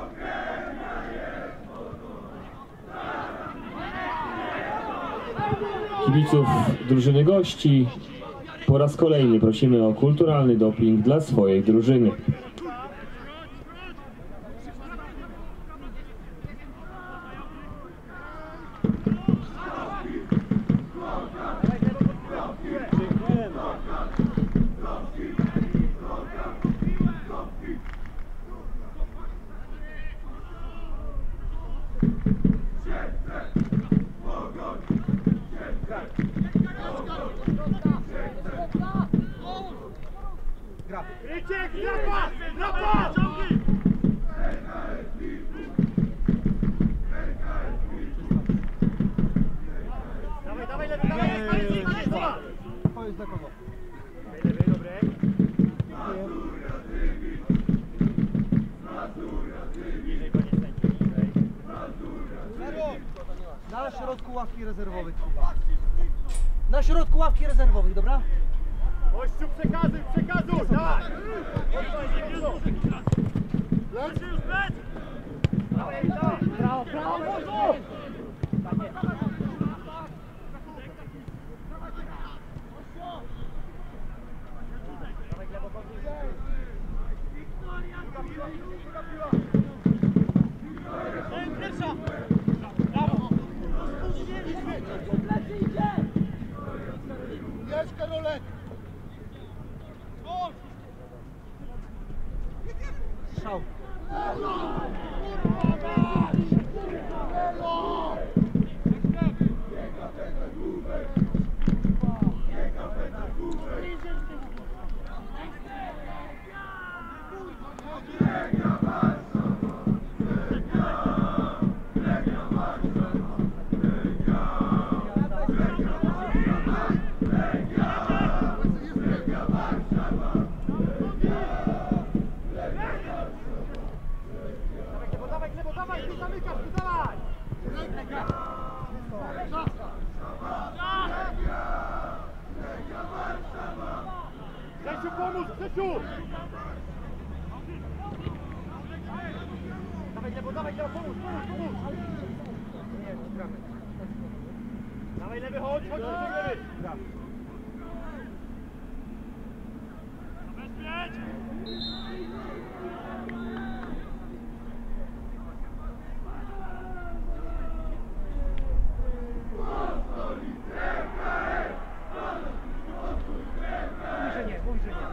Kibiców drużyny gości po raz kolejny prosimy o kulturalny doping dla swojej drużyny. Gra. Ryciek, drapa! Drapa! Ciągnij! Dawaj, dawaj, lewy, dawaj, Eee, dawaj, dawaj! To jest dla kogo? Lewy, dobry. Na środku ławki rezerwowych, Kuba. Na środku ławki rezerwowych, dobra? Gościu, przekazuj, przekazuj! Dawaj! Lecz już leć! Brawo, brawo, brawo! Pierwsza! Jedź, Karolek! Strzał. Dawaj, Glebo, dawaj, ty zamykasz, ty dawaj! Grzesiu, pomóż, Grzesiu! Dawaj, Glebo, dawaj, Glebo, pomóż, pomóż, pomóż! Nie, nie gramy. Dawaj, lewy, chodź, chodź, chodź, lewy! Gram. Zabezpiecz! Mówi, że nie, mówi, że nie.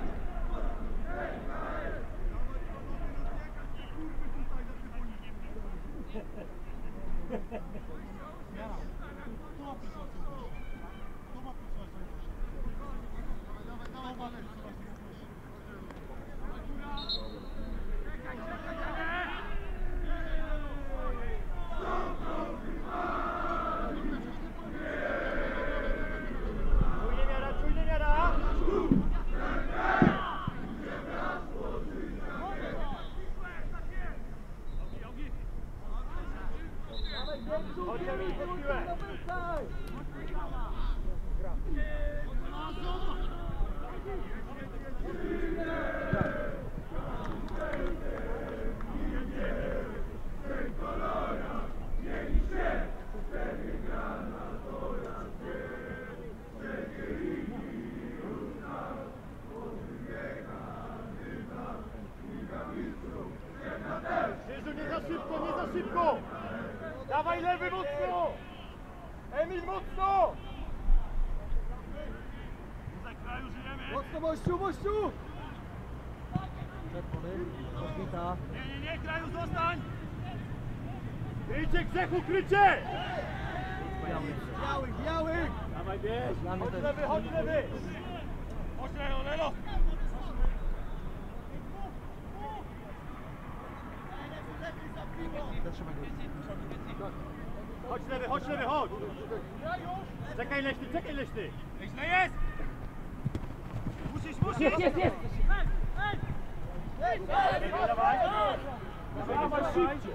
Szybko! Dawaj lewy mocno! Emil mocno! Za kraju żyjemy! Mocno mościu, mościu! Czerwony, rozbita. Nie, nie, nie, kraju zostań! Krycie, Grzechu, krycie! Białych, białych, białych! Dawaj, bierz! Chodź lewy, chodź lewy! Chodź Lelo, Lelo! Chodź lewy, chodź lewy, chodź! Czekaj leśny, czekaj leśny! Źle jest! Musisz, musisz! Jest, jest, jest! Dawaj! Dawaj, szybciej!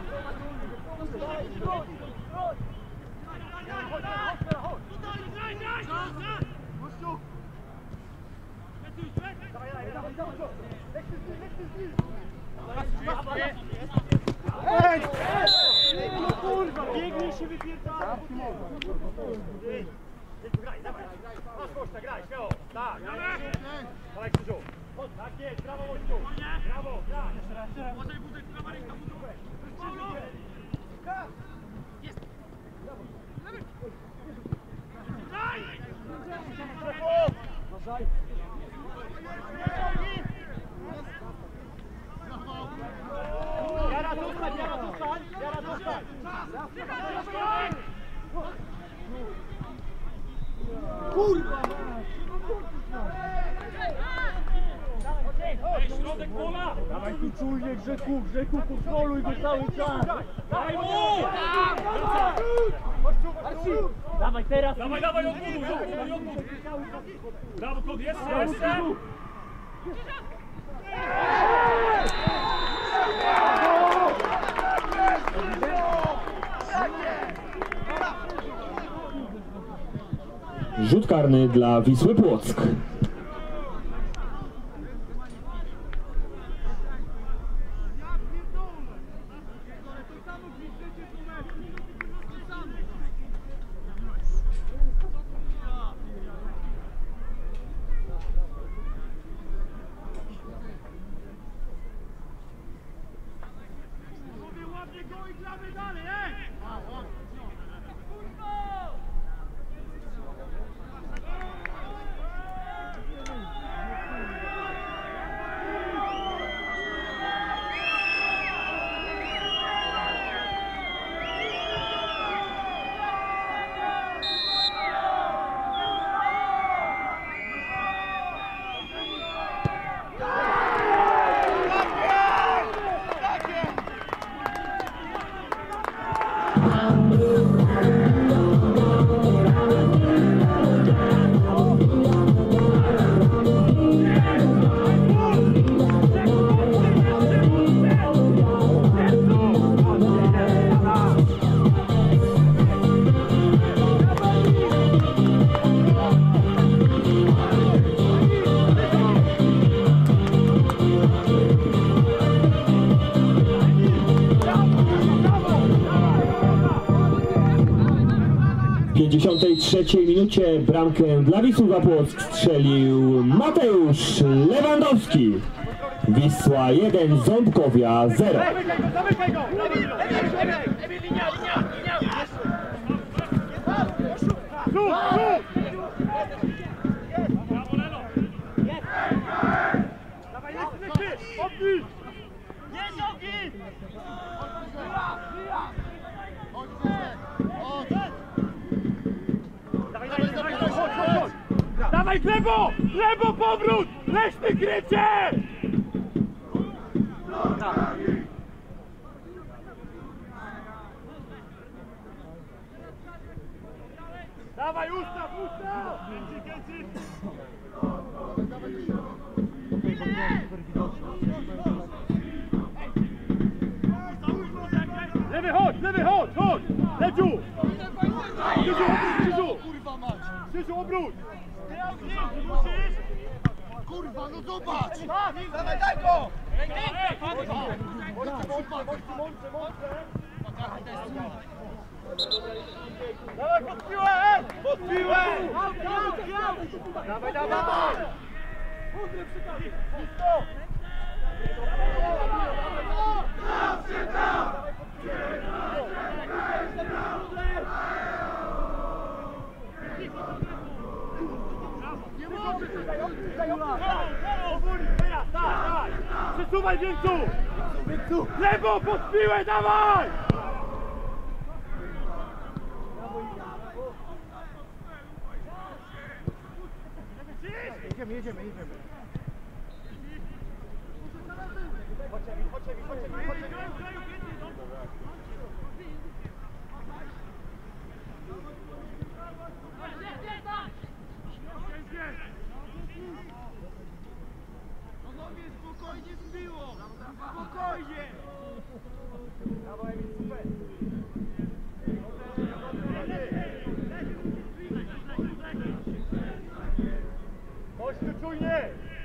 Ej! No kurwa, biegnij się wypierdala! Graj, dawaj! Masz Kościa, graj, śmiało! Tak! Dawaj Krzyżu! Tak jest, brawo Mościu! Brawo, graj! Jeszcze raz, jeszcze raz! Uważaj, Budek, prawa ręka, Budek! Paulo! Jest! Daj! Uważaj! Jara, zostań, Jara, zostań! Jara, zostań! Kurwa! Ej, środek pola! Dawaj tu czujnie, Grzechu, Grzechu, kontroluj go cały czas! Daj mu! Dawaj teraz! Dawaj, dawaj, odbuduj, odbuduj, odbuduj! Brawo, Kod, jeszcze, jeszcze! Rzut karny dla Wisły Płock. Ładnie go i gramy dalej, ej! pięćdziesiątej trzeciej minucie bramkę dla Wisły Płock strzelił Mateusz Lewandowski. Wisła jeden, Ząbkowia zero. Zamykaj go! Emil, linia, linia, linia! Rzut, rzut! Dawaj, lecz, lecz! Odbij! Nie nogi! Dawaj, dawaj, dawaj, chodź, chodź, chodź! Dawaj, Glebo! Glebo, powrót! Leśny, krycie! Dawaj, ustaw, ustaw! Lewy chodź, lewy chodź, chodź! Leciu! Krzyżu, obrót, Krzyżu! Krzyżu, obrót! Kurwa, no zobacz! Dawaj, daj go! Dawaj, pod piłę! Pod piłę! Dawaj, dawaj! Mądre przykazy! Pusto! Nie może! Dawaj! Przesuwaj, Więcu! Lewo, pod piłę, dawaj! Jedziemy, jedziemy, jedziemy. Panowie, spokojnie zbiło! Spokojnie! Dawaj, super! Chodź tu czujnie!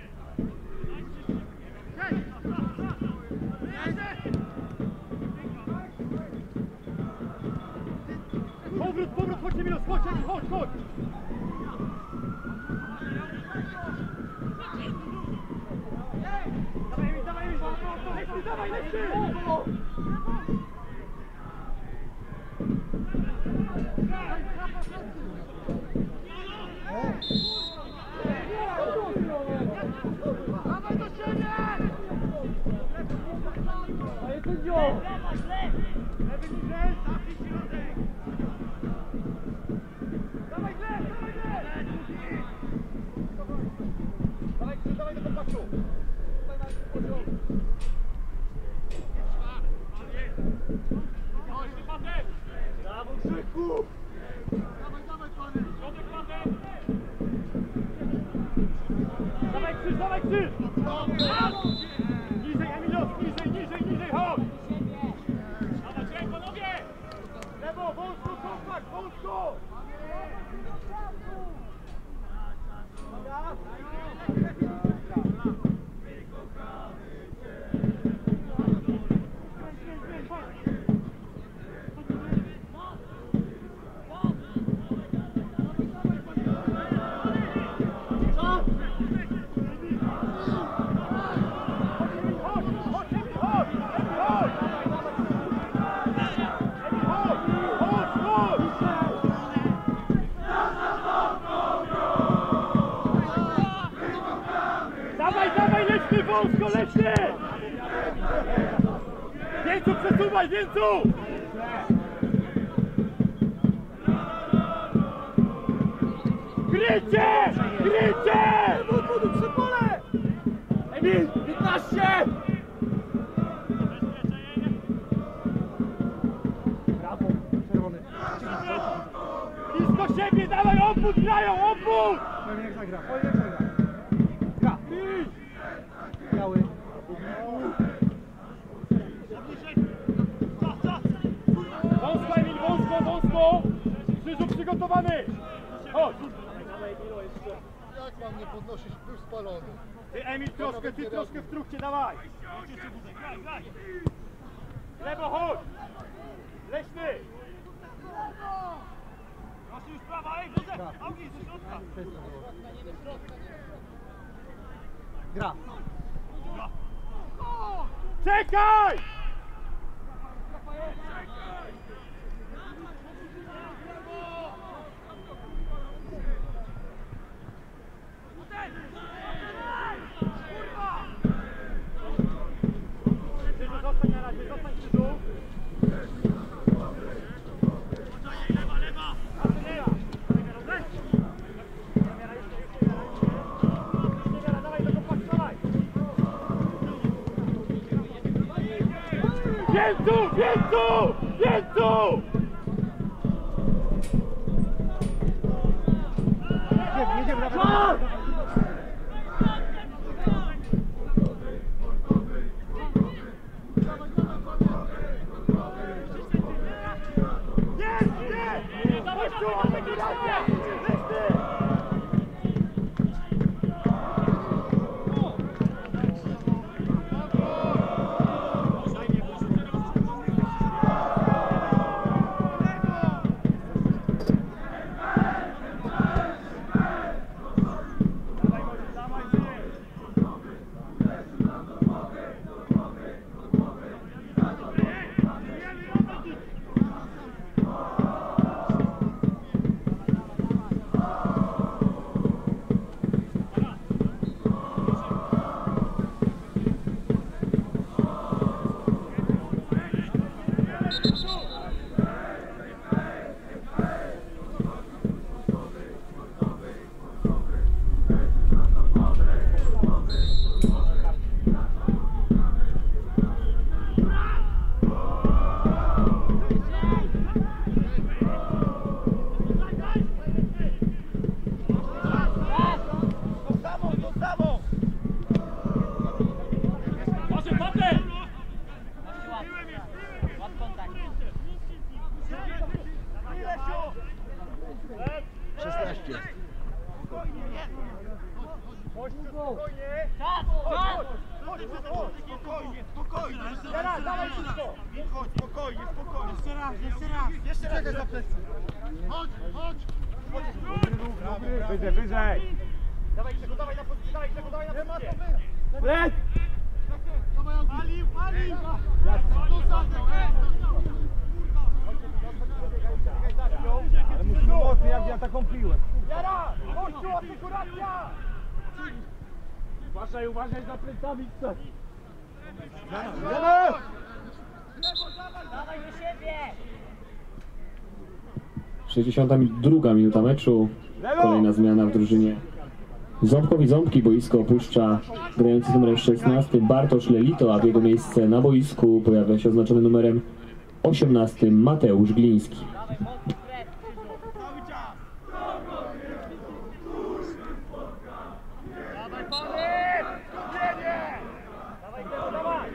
Powrót, powrót, chodźcie Milos, chodź, chodź, chodź! Dawaj, Emil, dawaj, Emil, Leśny, dawaj, Leśny! Dawaj do siebie! Dawaj, sędzio! Lewy niżej, taki środek! Dawaj, Gleb, dawaj, Gleb! Dawaj, Krzyż, dawaj do kompaktu! Tutaj na poziom! Brawo, Krzyku! Dawaj, dawaj, panie! Dawaj, Krzyż, dawaj, Krzyż! Niżej, Emilos, niżej, niżej, niżej, chodź! Dawaj, czekaj, panowie! Lewo, wąsko, kompakt, wąsko! Wąsko, Leśny! Więcu, przesuwaj, Więcu! Krycie! Krycie! Przy pole! Emil, piętnaście! Brawo, czerwony. Blisko siebie, dawaj, obwód grają, obwód! Powiem jak zagra, powiem jak zagra. Gra. Biały. Wąsko, Emil, wąsko, wąsko! Krzyżu przygotowany! Chodź! Jak mam nie podnosić? Był spalony. Ty, Emil, troszkę, ty troszkę w trukcie, dawaj! Lewo, chodź! Leśny! Masz już prawa, ej, Wózek! Gra. Augi, do środka! Czysto było. Gra. Czekaj! Krzyżu, zostań na razie, zostań Krzyżu. Lewa, lewa! Dawaj, do kopa, dawaj! Więcu! Więcu! Więcu! Jedziemy, jedziemy, dawaj. Jest! Jest! Kościół, asekuracja! Lesty! szesnaście. Spokojnie, spokojnie. Teraz, dawaj wszystko. Chodź, spokojnie, spokojnie. Jeszcze raz, jeszcze raz. Jeszcze raz. Czekaj za plecy. Chodź, chodź. Wyżej, wyżej. Dawaj Krzyku, dawaj na pozycję, dawaj Krzyku, dawaj na pozycję. Lec! Palił, palił. Ale musimy mocniej, jak ja taką piłę. Jara! Kościół, asekuracja! Uważaj, uważaj za plecami, coś. Jedziemy! Dawaj do siebie! sześćdziesiąta druga minuta meczu. Kolejna zmiana w drużynie Ząbkowi Ząbki. Boisko opuszcza grający z numerem szesnastym Bartosz Lelito, a w jego miejsce na boisku pojawia się oznaczony numerem osiemnastym Mateusz Gliński. Dawaj mocny kres, Cały czas. Dawaj, Paweł! Jedzie! Dawaj, Krzyku, dawaj!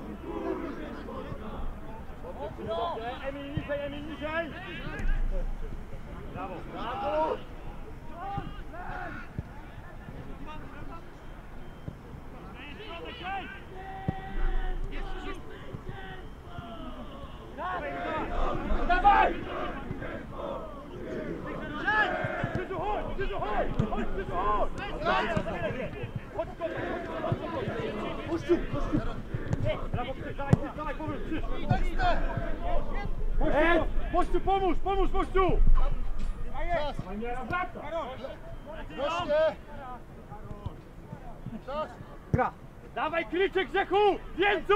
Dobrze, Emil niżej, Emil niżej! Brawo, brawo! Dawaj! Krzyżu, chodź! Krzyżu, chodź! Chodź, Krzyżu, chodź! Chodź, Kościół, Kościół! Brawo, Krzyż, dawaj, Krzyż, dawaj, pomóż, Krzyż! Ed! Kościół, pomóż, pomóż, Kościół! Wreszcie. Czas. Gra. Dawaj, Kryczek, Grzechu! Więcu!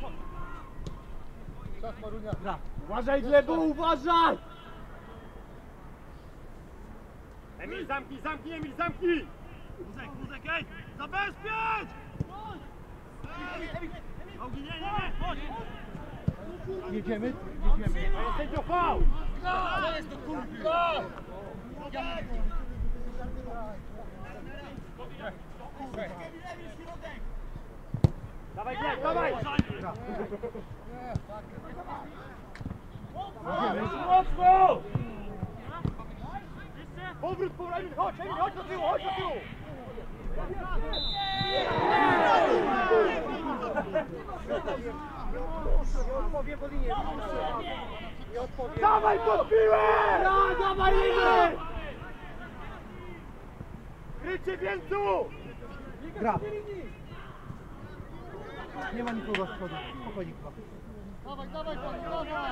Czas, Marunia. Gra. Uważaj, Glebo, uważaj! Emil, zamknij, zamknij, Emil, zamknij! Wózek, wózek, ej! Zabezpiecz! Augi, nie, nie, nie, chodź! Jedziemy? Jedziemy. Panie sędzio, faul! To jest do kurwa. Dawaj, Gleb, dawaj! Mocno! Powrót, powrót, Emil, chodź, Emil, chodź do tyłu, chodź do tyłu! Nie odpowie po linie. Nie odpowie. Dawaj pod piłę! Ja, dawaj Ligy! Krycie więcu! Gra. Nie ma nikogo z przodu. Spokojnie chyba. Dawaj, dawaj, dawaj, dawaj!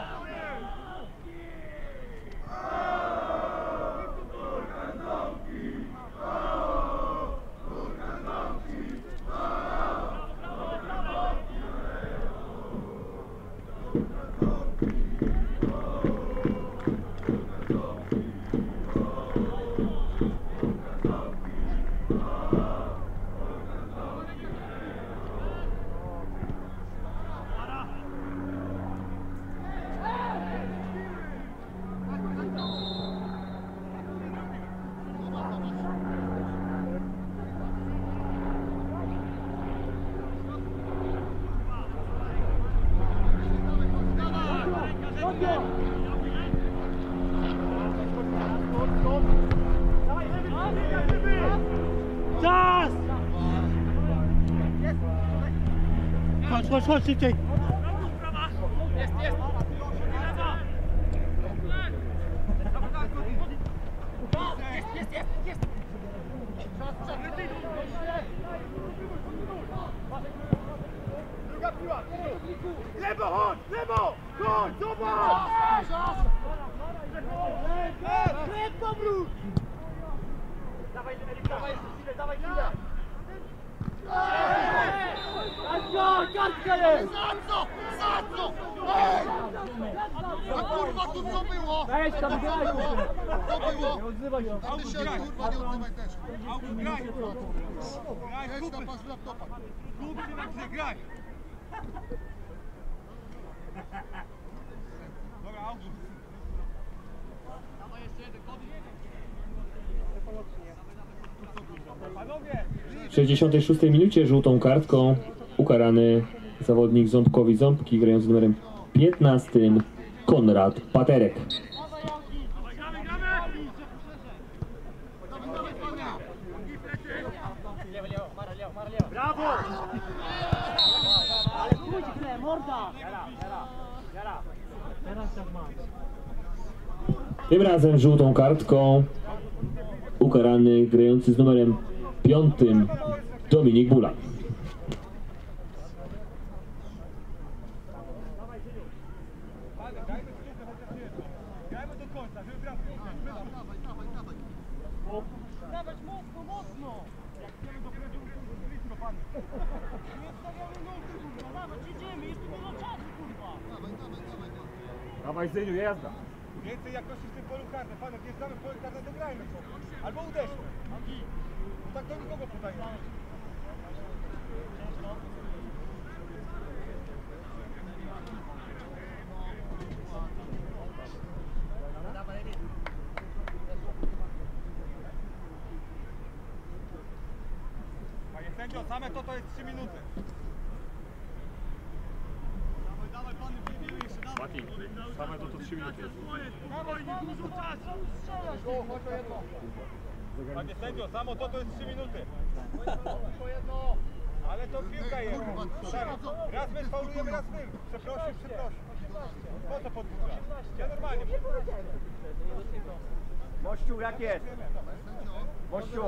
Czas! Chodź, chodź, chodź szybciej! Jest, jest! Jest, jest, jest, jest! Druga piła! Lewo, chodź! Lewo! Chodź, zobacz! Lekko wróć! Dawaj, Erik, dawaj jeszcze chwilę, dawaj chwilę! Kartka jest! Za co? Za co? Ej! A kurwa, tu co było? Weź tam graj! Co było? Nie odzywaj się! A ty się kurwa nie odzywaj też. Graj! Graj, Weź kup! tam patrz laptopa. Kup się na chwilę, graj! Dobra, August. Panowie! W sześćdziesiątej szóstej minucie żółtą kartką ukarany zawodnik Ząbkowi-Ząbki grający numerem piętnastym Konrad Paterek. Gramy, gramy! Brawo! Ale pójdź grę, morda! Jara, jara, jara! Teraz tak mam. Tym razem żółtą kartką ukarany grający z numerem piątym Dominik Bula. Grajmy do końca, żeby bramkę dawać mocno, mocno! Jak chcemy do końca, musimy blisko, panie. Nie stawiamy nogi, kurwa, dawać, jedziemy, jest tu dużo czasu, kurwa! Dawaj Zyniu, jazda! Więcej jakości w tym polu karnym, panie, jak znamy polu karne, to grajmy to. Albo uderzmy. No tak do nikogo podaję. Panie sędzio, same to to jest trzy minuty. Dawaj, dawaj, pany, wiemy jeszcze, dawaj. Mati, same to to trzy minuty jest. Dawaj, nie dużo czasu. Strzelać, chodź o jedno. Panie sędzio, samo to to jest trzy minuty. Ale to piłka jest. Raz my faulujemy, raz my. Przeprosił, przeprosił. Po co podwórza? Ja normalnie. Mościu, jak jest? Mościu!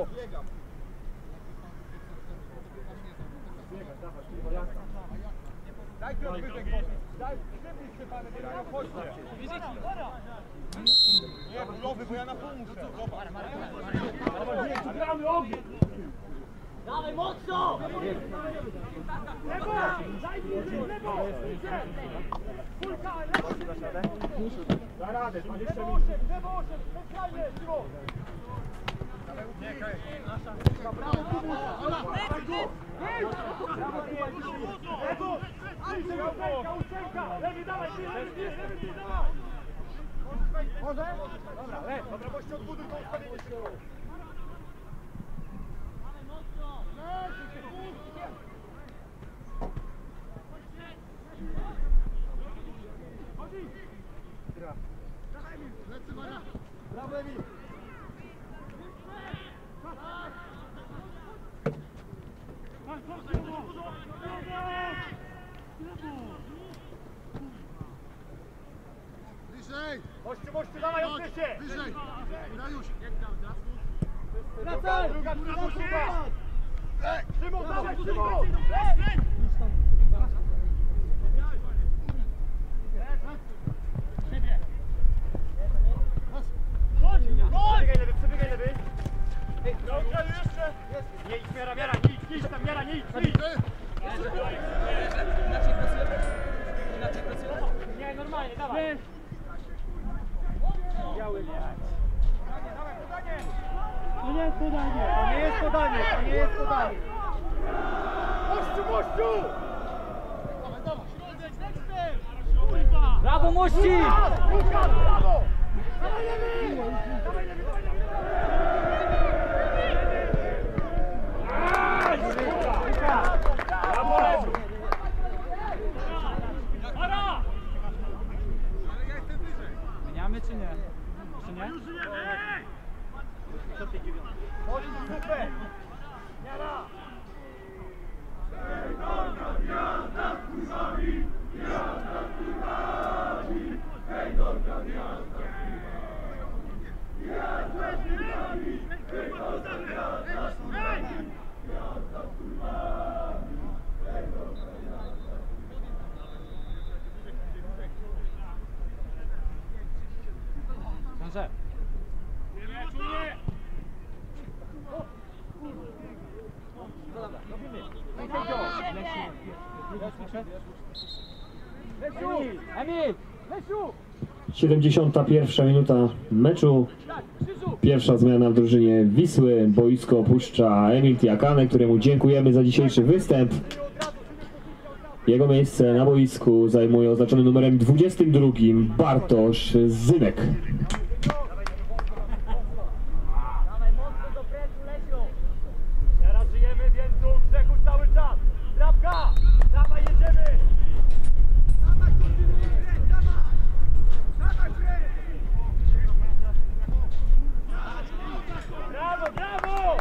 Daj Piotr Wyżek, daj, przybliż się panie, nie dają, chodźcie. Nie, królowy, bo ja na pół muszę. Zobacz. Gramy ogień! Dawaj mocno! Lewo! Daj bliżej, lewo! Kulka, lewo! Da radę, dwadzieścia Lewo minut. osiem, lewo osiem, centralnie, Timo! Nie, kraj. Lewo! Bliżej, ósemka, ósemka! Lewy, dawaj, lewy, lewy, lewy, dawaj! Może? Dobra, lew, dobra, gościu odbuduj to ustawienie się. Gra. Brawo, Emil! Ej! Mościu, mościu, dawaj, odbierz się! Wyżej! Rajuś! Wracaj! Druga, druga, druga! Ej! Szymon, dawaj, Szymon! Przebiegaj lewy, przebiegaj lewy! Dobrze, jeszcze! Nie idź, miara, miara, nie idź, nie idź tam, miara, nie idź, nie idź! Nie, normalnie, dawaj! Biały miać. Dawaj, podanie! To nie jest podanie! To nie jest podanie! To nie jest podanie! Mościu, mościu! Brawo, mości! Łukasz, brawo! Dawaj lewy! Dawaj lewy, dawaj lewy! Brawo, lewy! Para! Zmieniamy czy nie? Czy nie? Co ty dziewiąty? Chodź tu, super! Miara! Dobrze. Emil! Emil! Lesiu! siedemdziesiąta pierwsza minuta meczu. Pierwsza zmiana w drużynie Wisły. Boisko opuszcza Emil Tiakane, któremu dziękujemy za dzisiejszy występ. Jego miejsce na boisku zajmuje oznaczony numerem dwudziestym drugim Bartosz Zynek. Dawaj mocno do prętu, Lesiu. Teraz żyjemy więcej grzechu cały czas! Drapka! Dawaj, jedziemy! Dawaj, kontynuuj, dawaj! Dawaj, brawo, brawo!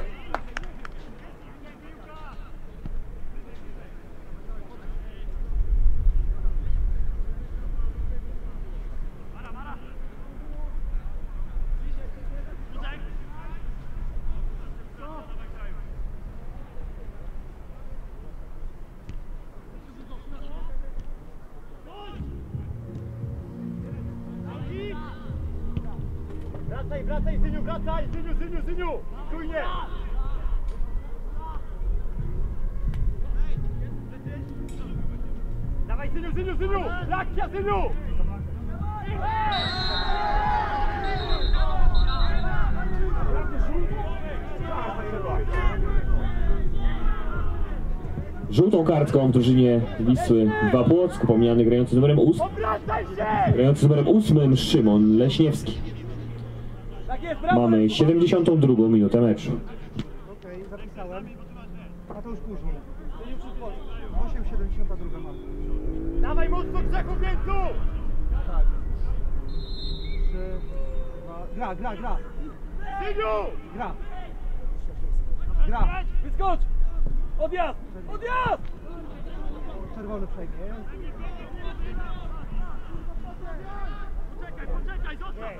Wracaj, wracaj, Zyniu, wracaj! Zyniu, Zyniu, Zyniu! Czujnie! Dawaj, Zyniu, Zyniu, Zyniu! Reakcja, Zyniu! Żółtą kartką w drużynie Wisły Dwa Płock, upomniany grający z numerem ósmym, Obracaj się! grający z numerem ósmym Szymon Leśniewski. Tak jest, brawo! Mamy siedemdziesiątą drugą minutę meczu. Okej, zapisałem. A to już później. osiem siedemdziesiąt dwa mam. Dawaj mocno grzechu więcu! Tak. trzy, dwa... Gra, gra, gra! Zyniu! Gra! Gra! Wyskocz! Odjazd! Odjazd! Czerwony przejmie. Poczekaj, poczekaj, zostaw!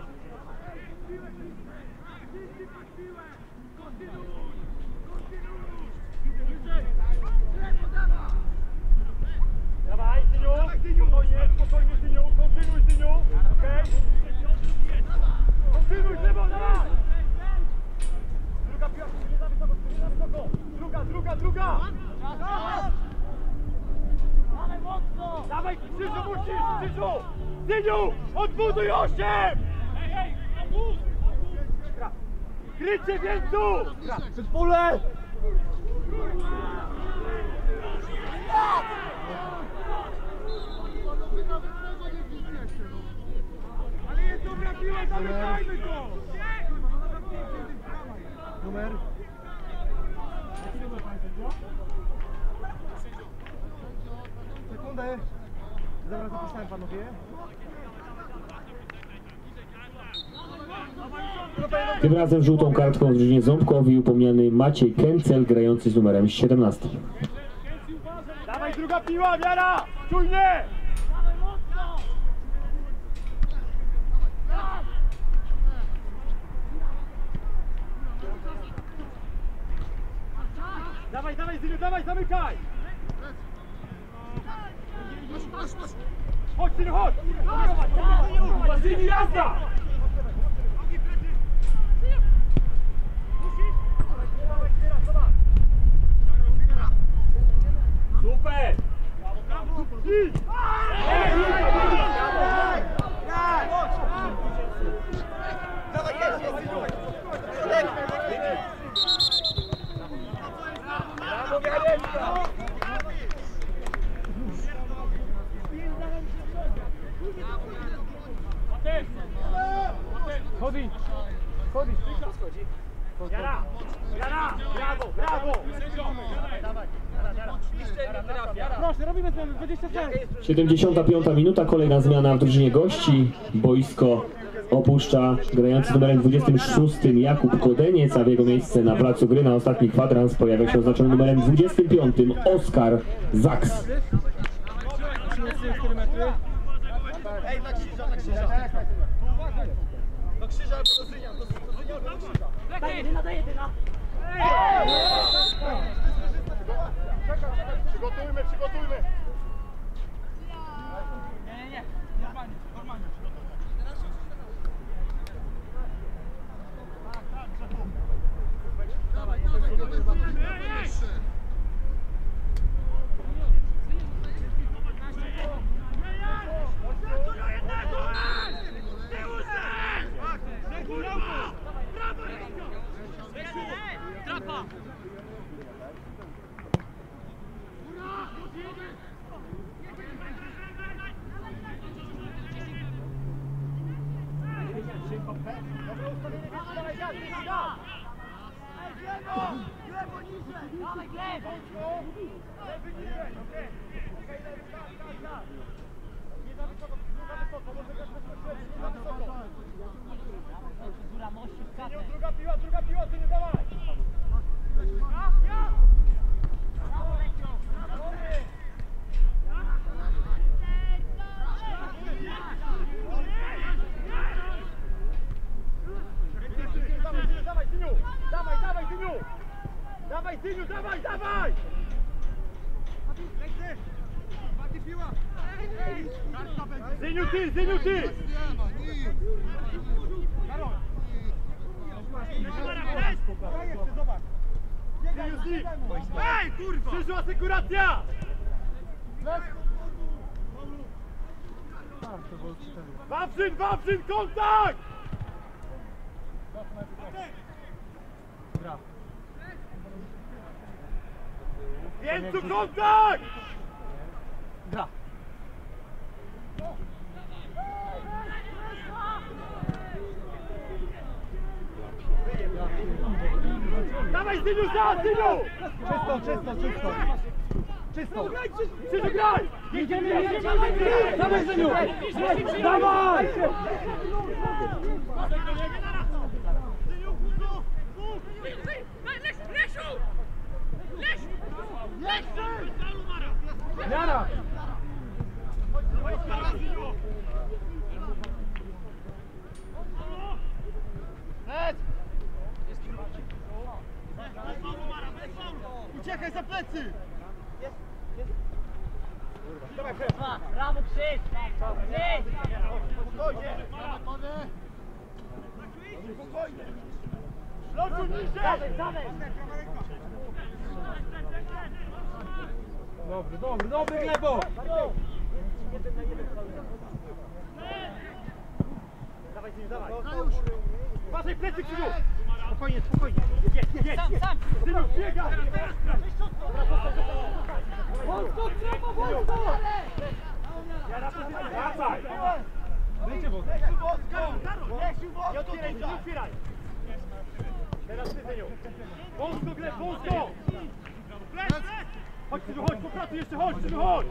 Dawaj, Zyniu! Spokojnie, spokojnie, Zyniu! Kontynuuj, Zyniu! Okej? Kontynuuj, Szymon, dawaj! Druga piłka, nie za wysoko, nie za wysoko! Druga, druga, druga! Ale mocno. Dawaj, Krzyżu, musisz, Krzyżu! Zyniu! Odbuduj osiem! Ej, ej, obóz! Krycie więcu! Przed pole! Ale jest dobra piła, zamykajmy go! Numer? Sekundę. Dobra, zapisałem panowie. Tym razem żółtą kartką w drużynie Ząbkowi upomniany Maciej Kęcel, grający z numerem siedemnastym. Dawaj, druga piła, miara! Czujnie! Dawaj mocno. Dawaj, dawaj, Zyniu, dawaj, zamykaj! Chodź, Zyniu, chodź! Zyniu, jazda! Super! Chodź! Chodź! Jara! Jara! Brawo! Brawo! Proszę, robimy zmianę, dwadzieścia sekund. siedemdziesiąta piąta minuta, kolejna zmiana w drużynie gości. Boisko opuszcza grający z numerem dwudziestym szóstym Jakub Kodeniec, a w jego miejsce na placu gry na ostatni kwadrans pojawia się oznaczony numerem dwudziestym piątym Oskar Zaks. Ej, na krzyża, na krzyża. Do krzyża albo do Zynia, do Zynia albo do krzyża. Daj jedyna, daj jedyna. Przygotujmy, przygotujmy! Nie, nie, nie. Normalnie, normalnie. Trapa! Druga piła, druga piła, ty nie dawaj! Dawaj, Zyniu! Dawaj, dawaj, Zyniu! Dawaj, Zyniu, dawaj, dawaj! Zyniu, ty, Zyniu, ty! Ej, kurwa! Przyszła sekuracja! Wawrzyn, Wawrzyn, kontakt! Gra. Więcu, kontakt! Gra. Dawaj, Zyniu, za, Zyniu! Czysto, czysto, czysto. Czysto. Krzyżu, graj! Jedziemy, jedziemy! Dawaj, Zyniu! Dawaj! Jara! Uciekaj za plecy! Brawo, Krzyś! Krzyś! Spokojnie! Spokojnie! Lotu niżej! Dawaj, dawaj! Dobry, dobry, dobry, Glebo! Dawaj, Zyniu, dawaj! Uważaj, plecy, Krzyżu! Spokojnie, spokojnie! Jedź, jedź, jedź! Zyniu, biega! Wąsko, strefa, wąsko! Wracaj! Wyjdzie wąsko. Nie otwieraj, nie otwieraj! Teraz ty, Zyniu! Wąsko, Gleb, wąsko! Chodź, Krzyżu, chodź, popracuj jeszcze, chodź, Krzyżu, chodź!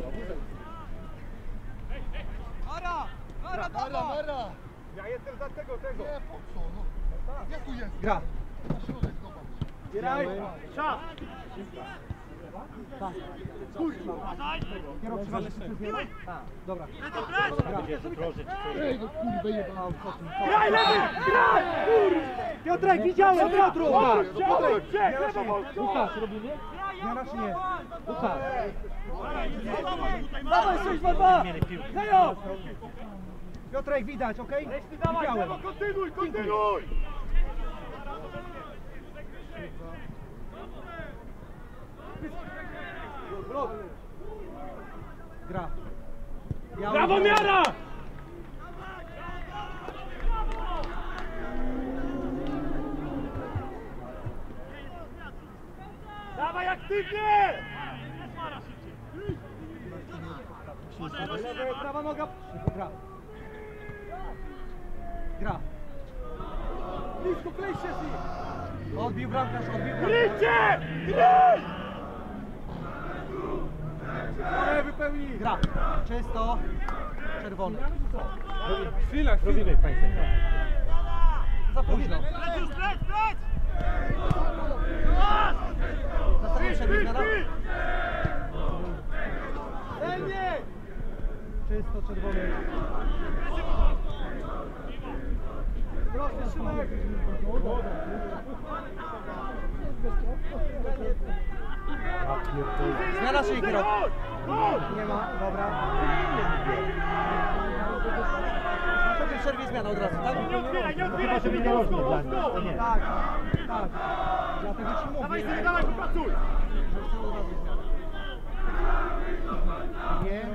Mara! Mara, Mara, Mara! Ja jestem za tego, tego! Nie, po co? No. Jak tu jest? Gra. Na środek, zobacz. Zbieraj! Czas! Tak. Kierowcy waży przez jeden? Tak. Dobra. Ej, no kurde, jebał. Graj, lewy! Graj! Kurde! Piotrek, widziałem! Piotru! Obróć się! Lewo mocno! Łukasz, robimy? Zmiana czy nie? Łukasz. Dawaj, sześć dwa dwa! Hejo! Piotrek, widać, okej? Dawaj, Widziałem. lewo, kontynuuj, kontynuuj! Gra. Biały, Brawo, biały. miara! Dawaj aktywnie! Lewa, prawa noga. Gra. Gra. Blisko, klej się z nim! Odbił bramkarz, odbił bramkarz. Krycie! Gry! Ale wypełni. Gra. Czysto. Czerwony. Chwila, robimy państwo. Za późno. Następny przerwy zmiana. Celnie! Czysto, czerwony. Proszę, Szymek! Zmiana czy nie kierowca? Gol! Nie ma, dobra. Następny przerwie zmiana od razu, tak? Nie otwieraj, nie otwieraj, żeby nie mocno, mocno! Tak, tak. Dlatego ci mówię. Dawaj, Synek, dawaj, popracuj! że chcę od razu zmianę. Nie.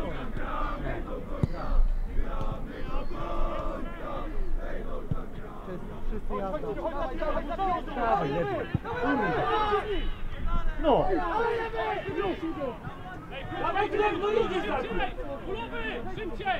Czysto, wszyscy jazda. Dawaj, lepiej. No! Dawaj, Gleb, no jedziesz tam! Kulowy! Szybciej!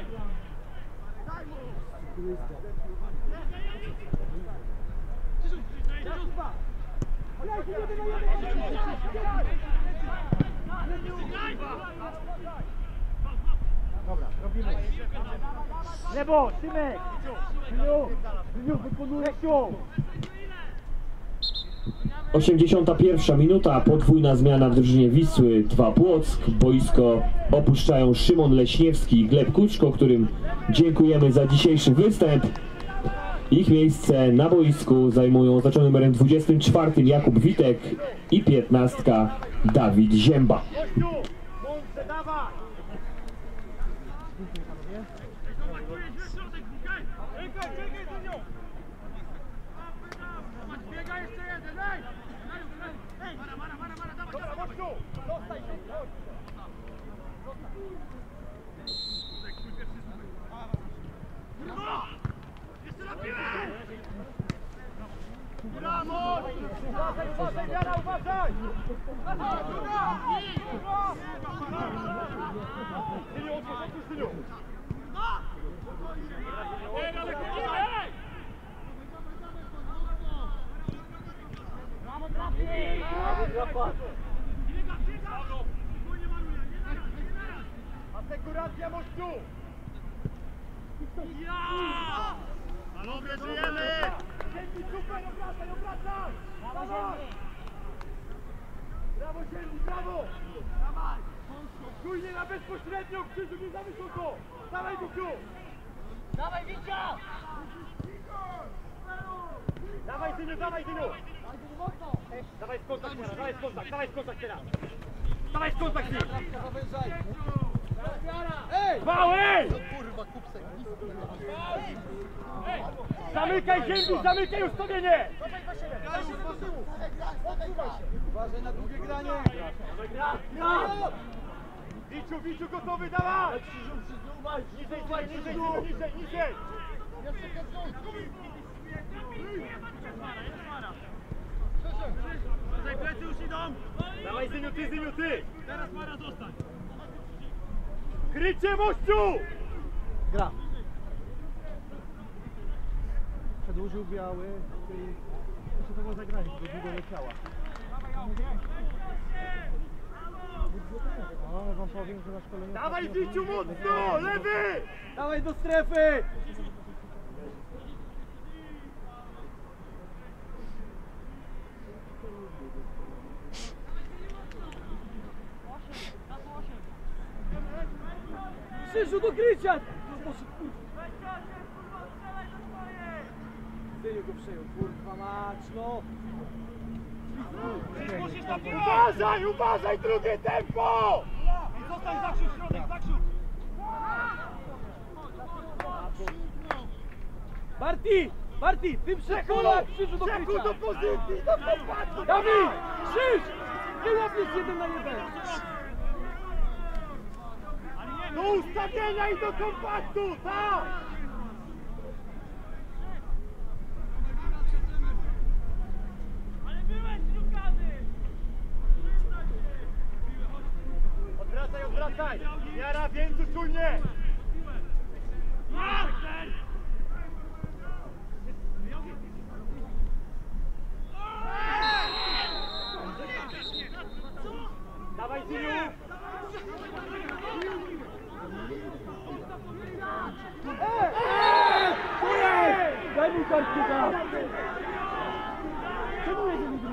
Dobra, robimy. Lewo, Szymek! Syniu, Syniu, wykonujesz ją! osiemdziesiąta pierwsza minuta, podwójna zmiana w drużynie Wisły, dwa Płock. Boisko opuszczają Szymon Leśniewski i Gleb Kuczko, którym dziękujemy za dzisiejszy występ. Ich miejsce na boisku zajmują oznaczony numerem dwudziestym czwartym Jakub Witek i piętnastka Dawid Zięba. Gościu! Mądrze, dawaj! Biega jeszcze jeden, ej! Ej! Mara, mara, mara, mara, dawaj, Dobra, dawaj! gościu! Zostań się, chodź! Jeszcze na piłę! Brawo! Uważaj, uważaj, Wiara, uważaj! Syniu, otwórz, otwórz, Syniu! Ej, ale chodzimy, ej! Brawo, trafi! Biega, biega! Spokojnie, Maruja, nie naraz, nie naraz! Asekuracja, mościu! Ja! Panowie, żyjemy! Ziemi, super, obracaj, obracaj! Dawaj! Brawo, Ziemi, brawo! Dawaj! Czujnie na bezpośrednio, Krzyżu, nie za wysoko! Dawaj, Wiciu! Dawaj, Wicia! Dawaj, Zyniu, dawaj, Zyniu! Dawaj z kontakt teraz, dawaj z kontakt, dawaj z kontakt teraz! Dawaj z kontakt, Zyniu! Ej! Wał, ej! Zamykaj Ziemi, zamykaj ustawienie! Uważaj na długie granie. Wiciu, Wiciu, gotowy, dawaj! Niżej, niżej, niżej, Zyniu, niżej, niżej! Tutaj plecy już idą! Dawaj, Zyniu, ty, Zyniu, ty! Teraz Mara zostań! Krycie, mościu! Gra. Przedłużył biały. Jeszcze to było zagranie, bo długo leciała. No, ale wam powiem, że na szkoleniu... Dawaj, Wiciu, mocno! Lewy! Dawaj do strefy! Krzyżu do grycia! Zdyniu go przejął, kurwa mać, no! Uważaj, uważaj, drugie tempo! Zostań, Zaksiu, środek, Zaksiu! Barti! Barti! Tym przekonał! Krzyżu do grycia! do pozycji, do kompaktu! Dawid! Krzyż! Nie łapiesz jeden na jeden! Do ustawienia i do kompaktu, tak! Odwracaj, odwracaj! Miara, więcej czujnie! Dawaj, Ziniu! Daj mu kartkę za! Czemu jedzie mi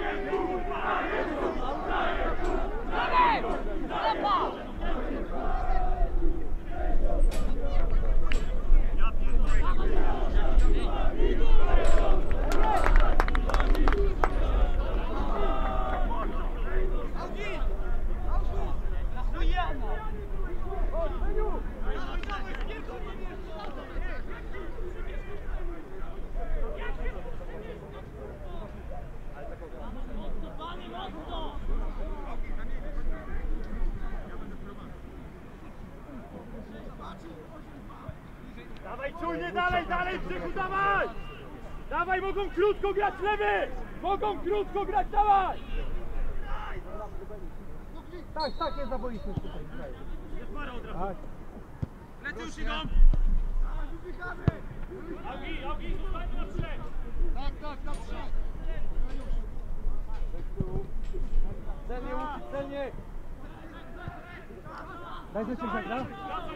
Dawaj, czujnie, dalej, dalej, Krzyku, dawaj! Dawaj, mogą krótko grać lewy! Mogą krótko grać, dawaj! Tak, tak, jest za boiskiem tutaj. Jest para od razu. Tak. Plecy już idą! Augi, Augi, zostań tu na trzech! Tak, tak, na trzech! Celnie, Łuki, celnie! Daj ze Krzysiak, no?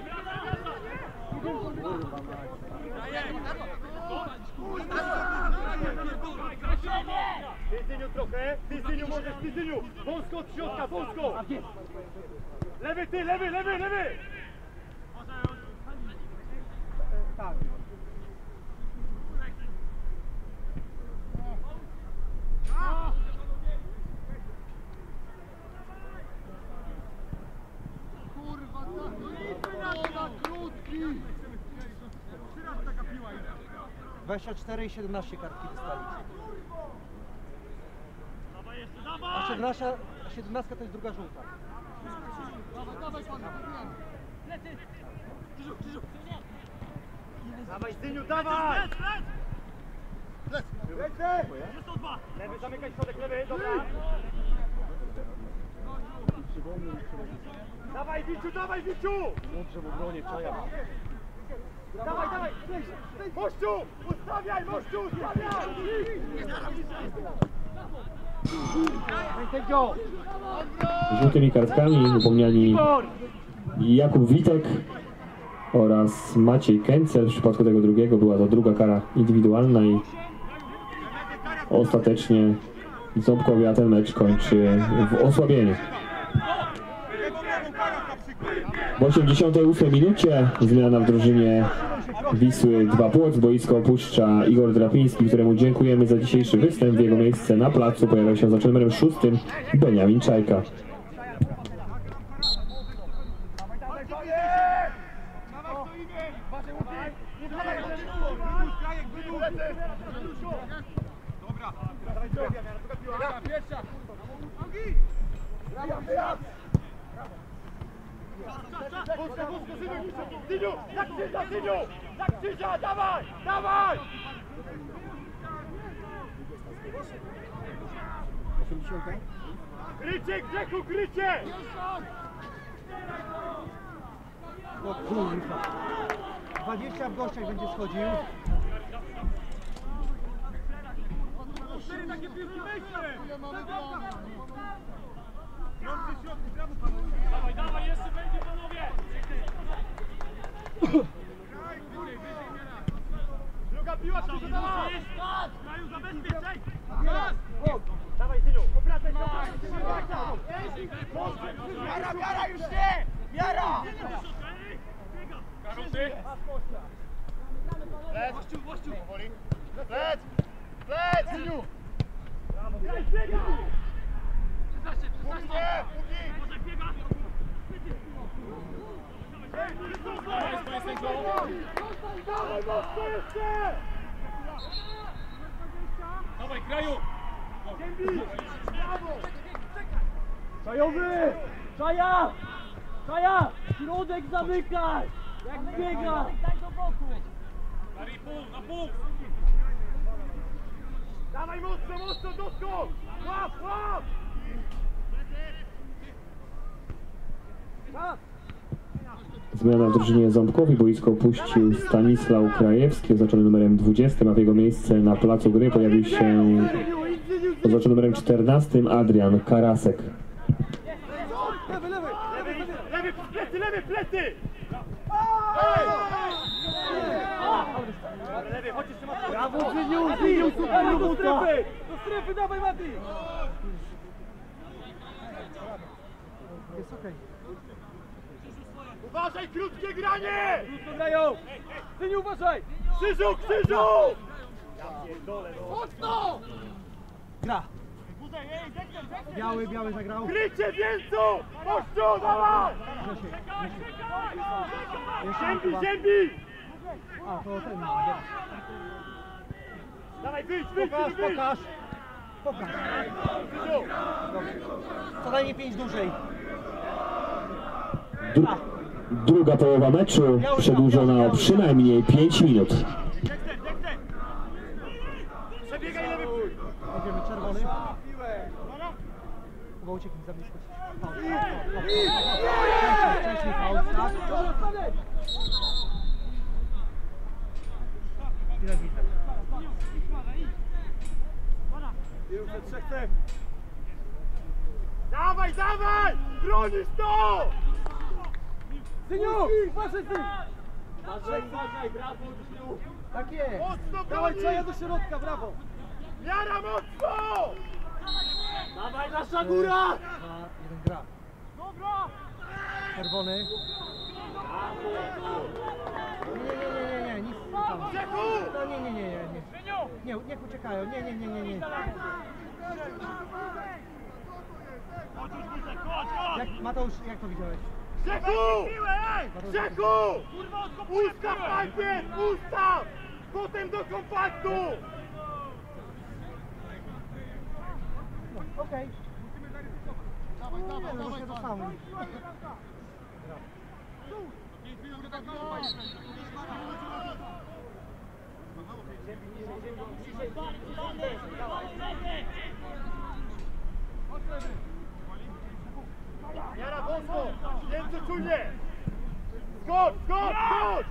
Ty, Zyniu, trochę! Ty, Zyniu, możesz, ty, Zyniu! Wąsko od środka, wąsko! Lewy, ty, lewy, lewy, lewy! Tak. Kurwa, na krótki! dwadzieścia cztery i siedemnaście kartki dostali. A siedemnaście, a siedemnaście to jest druga żółta. Dawaj, Zyniu, dawaj! Lecę! Lewy, zamykaj środek, lewy, dobra. Dawaj, Wiciu, dawaj, Wiciu! Dobrze w obronie, czaja. Dawaj, dawaj! Mościu! Ustawiaj, Mościu, ustawiaj! Żółtymi kartkami upomniani Jakub Witek oraz Maciej Kęcel. W przypadku tego drugiego była to druga kara indywidualna i ostatecznie Ząbkowiak ten mecz kończy w osłabieniu. W osiemdziesiątej ósmej minucie zmiana w drużynie Wisły dwa Płock. Boisko opuszcza Igor Drapiński, któremu dziękujemy za dzisiejszy występ. W jego miejsce na placu pojawia się za numerem szóstym Beniamin Czajka. Wózka, wózka, Zyniu, Zyniu, za krzyża, Zyniu! Za krzyża, dawaj, dawaj! Krycie, Grzechu, krycie! O kurwa. dwadzieścia w gościach będzie schodził. Cztery takie piłki weźmy! Dawaj, dawaj, jeszcze będzie, panowie! Druga piła, Krzyżu, dawaj! Kraju, zabezpieczaj! Dawaj, Zyniu, obracaj się, obracaj się! Miara, miara, już nie! Miara! Żółty. Lec, powoli. Lec! Lec! Syniu! Póki nie! Póki! Dawaj, panie sędzio. Dawaj mocno jeszcze! Dawaj, kraju. Czajowy! Czaja! Czaja! Środek zamykaj! Jak biega! Daj pół, na pół. Dawaj mocno, mocno, doskok! Łap, łap! Zmiana w drużynie Ząbkowi. Boisko opuścił Stanisław Krajewski, oznaczony numerem dwudziestym, a w jego miejsce na placu gry pojawił się oznaczony numerem czternastym Adrian Karasek. Lewy, lewy! Lewy, plecy, lewy, plecy! Lewy, chodź jeszcze Mati! Brawo, Zyniu, Zyniu, super robota! Do strefy, do strefy, dawaj Mati! Jest okej. Uważaj, krótkie granie! Krótko grają! Syniu, uważaj! Krzyżu, krzyżu! Ja pierdolę, no. Mocno! Gra. Biały, biały zagrał. Krycie więcu! Kościół, dawaj! Grzesiek, Grzesiek. Jeszcze Ziębi, chyba. ziębi! A, to ten. Dawaj, wyjdź, wyjdź, Pokaż, wyjdź, wyjdź! pokaż. Pokaż. Krzyżu! Dobrze. Co najmniej pięć dłużej. Dru druga połowa meczu przedłużona o przynajmniej pięć minut. Dexter, Dexter! Przebiegaj lewy! Jedziemy czerwony. Chyba ucieknij za blisko. Faul. Wcześniej, wcześniej faul, tak? Ile widzę? Dawaj, dawaj! Bronisz to! Syniu! Uważaj, Syniu! Uważaj, uważaj, brawo, Syniu! Tak jest. Mocno Dawaj, bronisz! Czaja do środka, brawo! Miara mocno! Dawaj, nasza góra! Dwa, jeden gra. Czerwony. Nie, nie, nie, nie, nie, nic tam. Grzechu! No nie, nie, nie, nie, nie. Nie, niech uciekają, nie, nie, nie, nie, nie. Jak, Mateusz, jak to widziałeś? Grzechu! Grzechu! Ustaw najpierw! Ustaw! Potem do kompaktu! No, okej. Dawaj, dawaj, dawaj, to samo. Miara wąsko! Więcej czujnie! Skocz, skocz, skocz!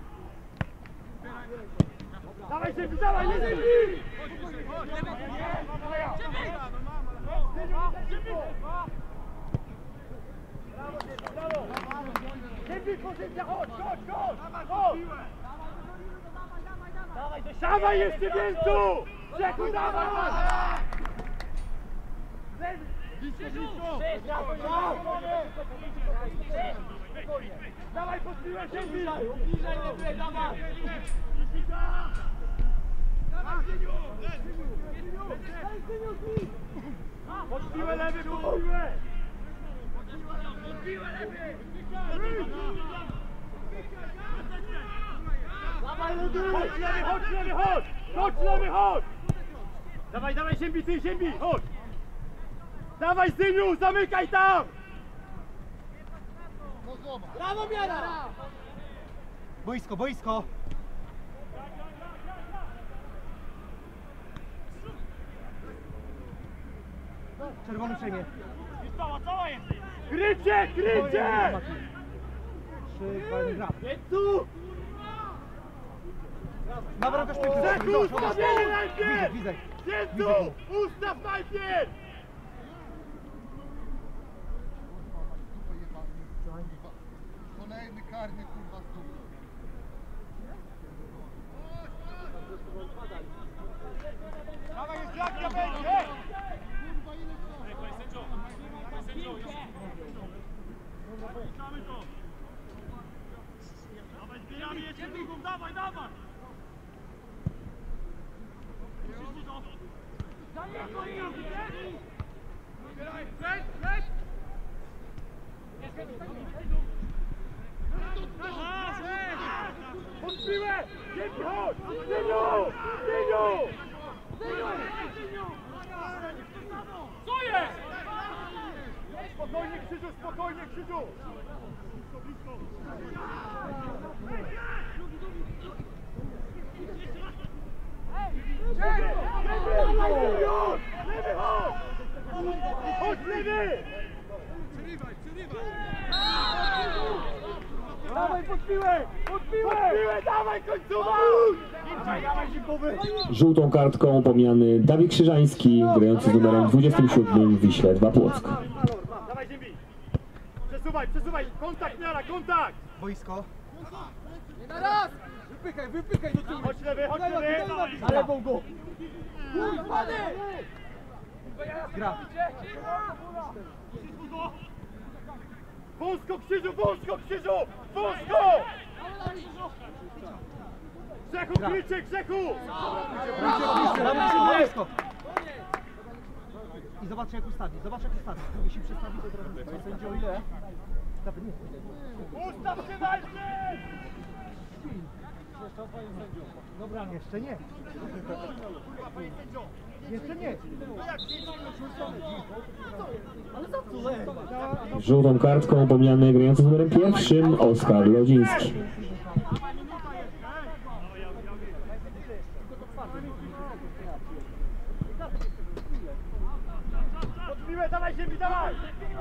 Dawaj się, dawaj, nie ziemi! Ziemi, pozycja, chodź, chodź, chodź! Chodź! Dawaj jeszcze więcej! Grzechu, dawaj! Blisko, blisko! Dawaj, podpiłeś się! Bliżej, lepiej, dawaj! Podpiłę lewy, podpiłę! Podpiłę lewy! Dawaj, chodź lewy, chodź lewy, chodź! Chodź lewy, chodź! Dawaj, dawaj, ziębi, ty, ziębi, chodź! Dawaj, Zyniu, zamykaj tam! Brawo, Miara! Boisko, boisko. Czerwony przejmie. Cała, cała jest! Krycie, krycie! Trzy, dwa, jeden, gra. Tu! Na bramkę szpilkę. Grzechu, ustawienie najpierw! Widzę, widzę. Jezu, ustaw najpierw! Kolejny karny, kurwa, z dupy. Dawaj, jest jak ja będzie! Ej, panie sędzio. Panie sędzio, jest. Mamy to! Dawaj, zbij! dawaj, dawaj! Podbiłe! Dzięki, chodź! Dyniu! Dyniu! Co jest? Spokojnie, Krzyżu, spokojnie, Krzyżu! Lewy, chodź! Chodź, lewy! Dawaj, pod piłę! Pod piłę! Pod piłę, dawaj, końcowa! Dawaj, zimbowy! Żółtą kartką pomijany Dawid Krzyżański, grający z numerem dwudziestym siódmym w Wiśle dwa Płock. Dawaj, Ziemi! Przesuwaj, przesuwaj! Kontakt, miara, kontakt! Boisko. Wypychaj, wypychaj do tyłu. Chodź lewy, chodź lewy! Na lewą go. Gra. Wąsko, Krzyżu, wąsko, Krzyżu! Wąsko! Grzechu, krycie, Grzechu! Dawaj boisko. I zobacz jak ustawi, zobacz jak ustawi. Jeśli przestawi, to teraz... Sędzio ile? Ustawi, nie. Ustaw się najpierw! Dobra, jeszcze nie. Jeszcze nie. Żółtą kartką pomijany grający z numerem pierwszym Oskar Lodziński. Pod piłę, dawaj, Ziemi, dawaj!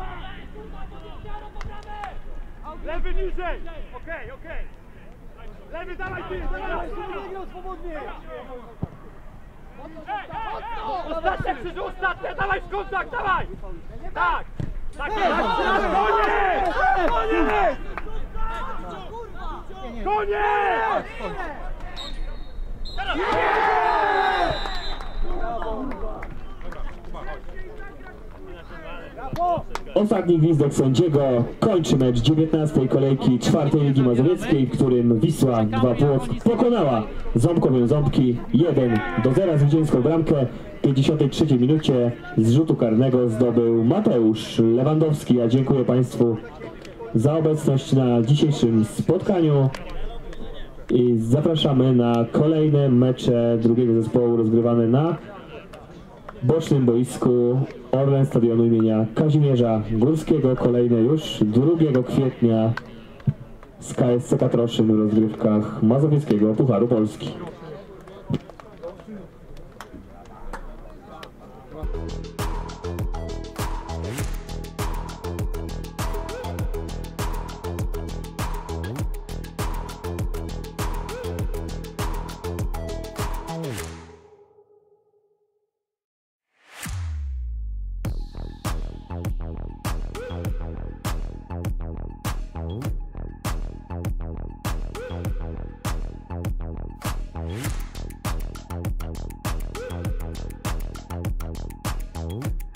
Lewy niżej! Okej, okej! Lewy, dawaj, ty! Dawaj, swobodnie! Ostatnia, Krzyżu, ostatnia! Dawaj w kontakt, dawaj! Tak! Tak, tak! Koniec! Koniec! Koniec! Ostatni gwizdek sędziego kończy mecz dziewiętnastej kolejki czwartej Ligi Mazowieckiej, w którym Wisła dwa Płock pokonała Ząbkowią Ząbki jeden do zera. Zwycięską bramkę w pięćdziesiątej trzeciej minucie z rzutu karnego zdobył Mateusz Lewandowski. Ja dziękuję Państwu za obecność na dzisiejszym spotkaniu i zapraszamy na kolejne mecze drugiego zespołu rozgrywane na bocznym boisku Orlen Stadionu imienia Kazimierza Górskiego. Kolejne już drugiego kwietnia z K S C Katroszyn w rozgrywkach Mazowieckiego Pucharu Polski. Oh.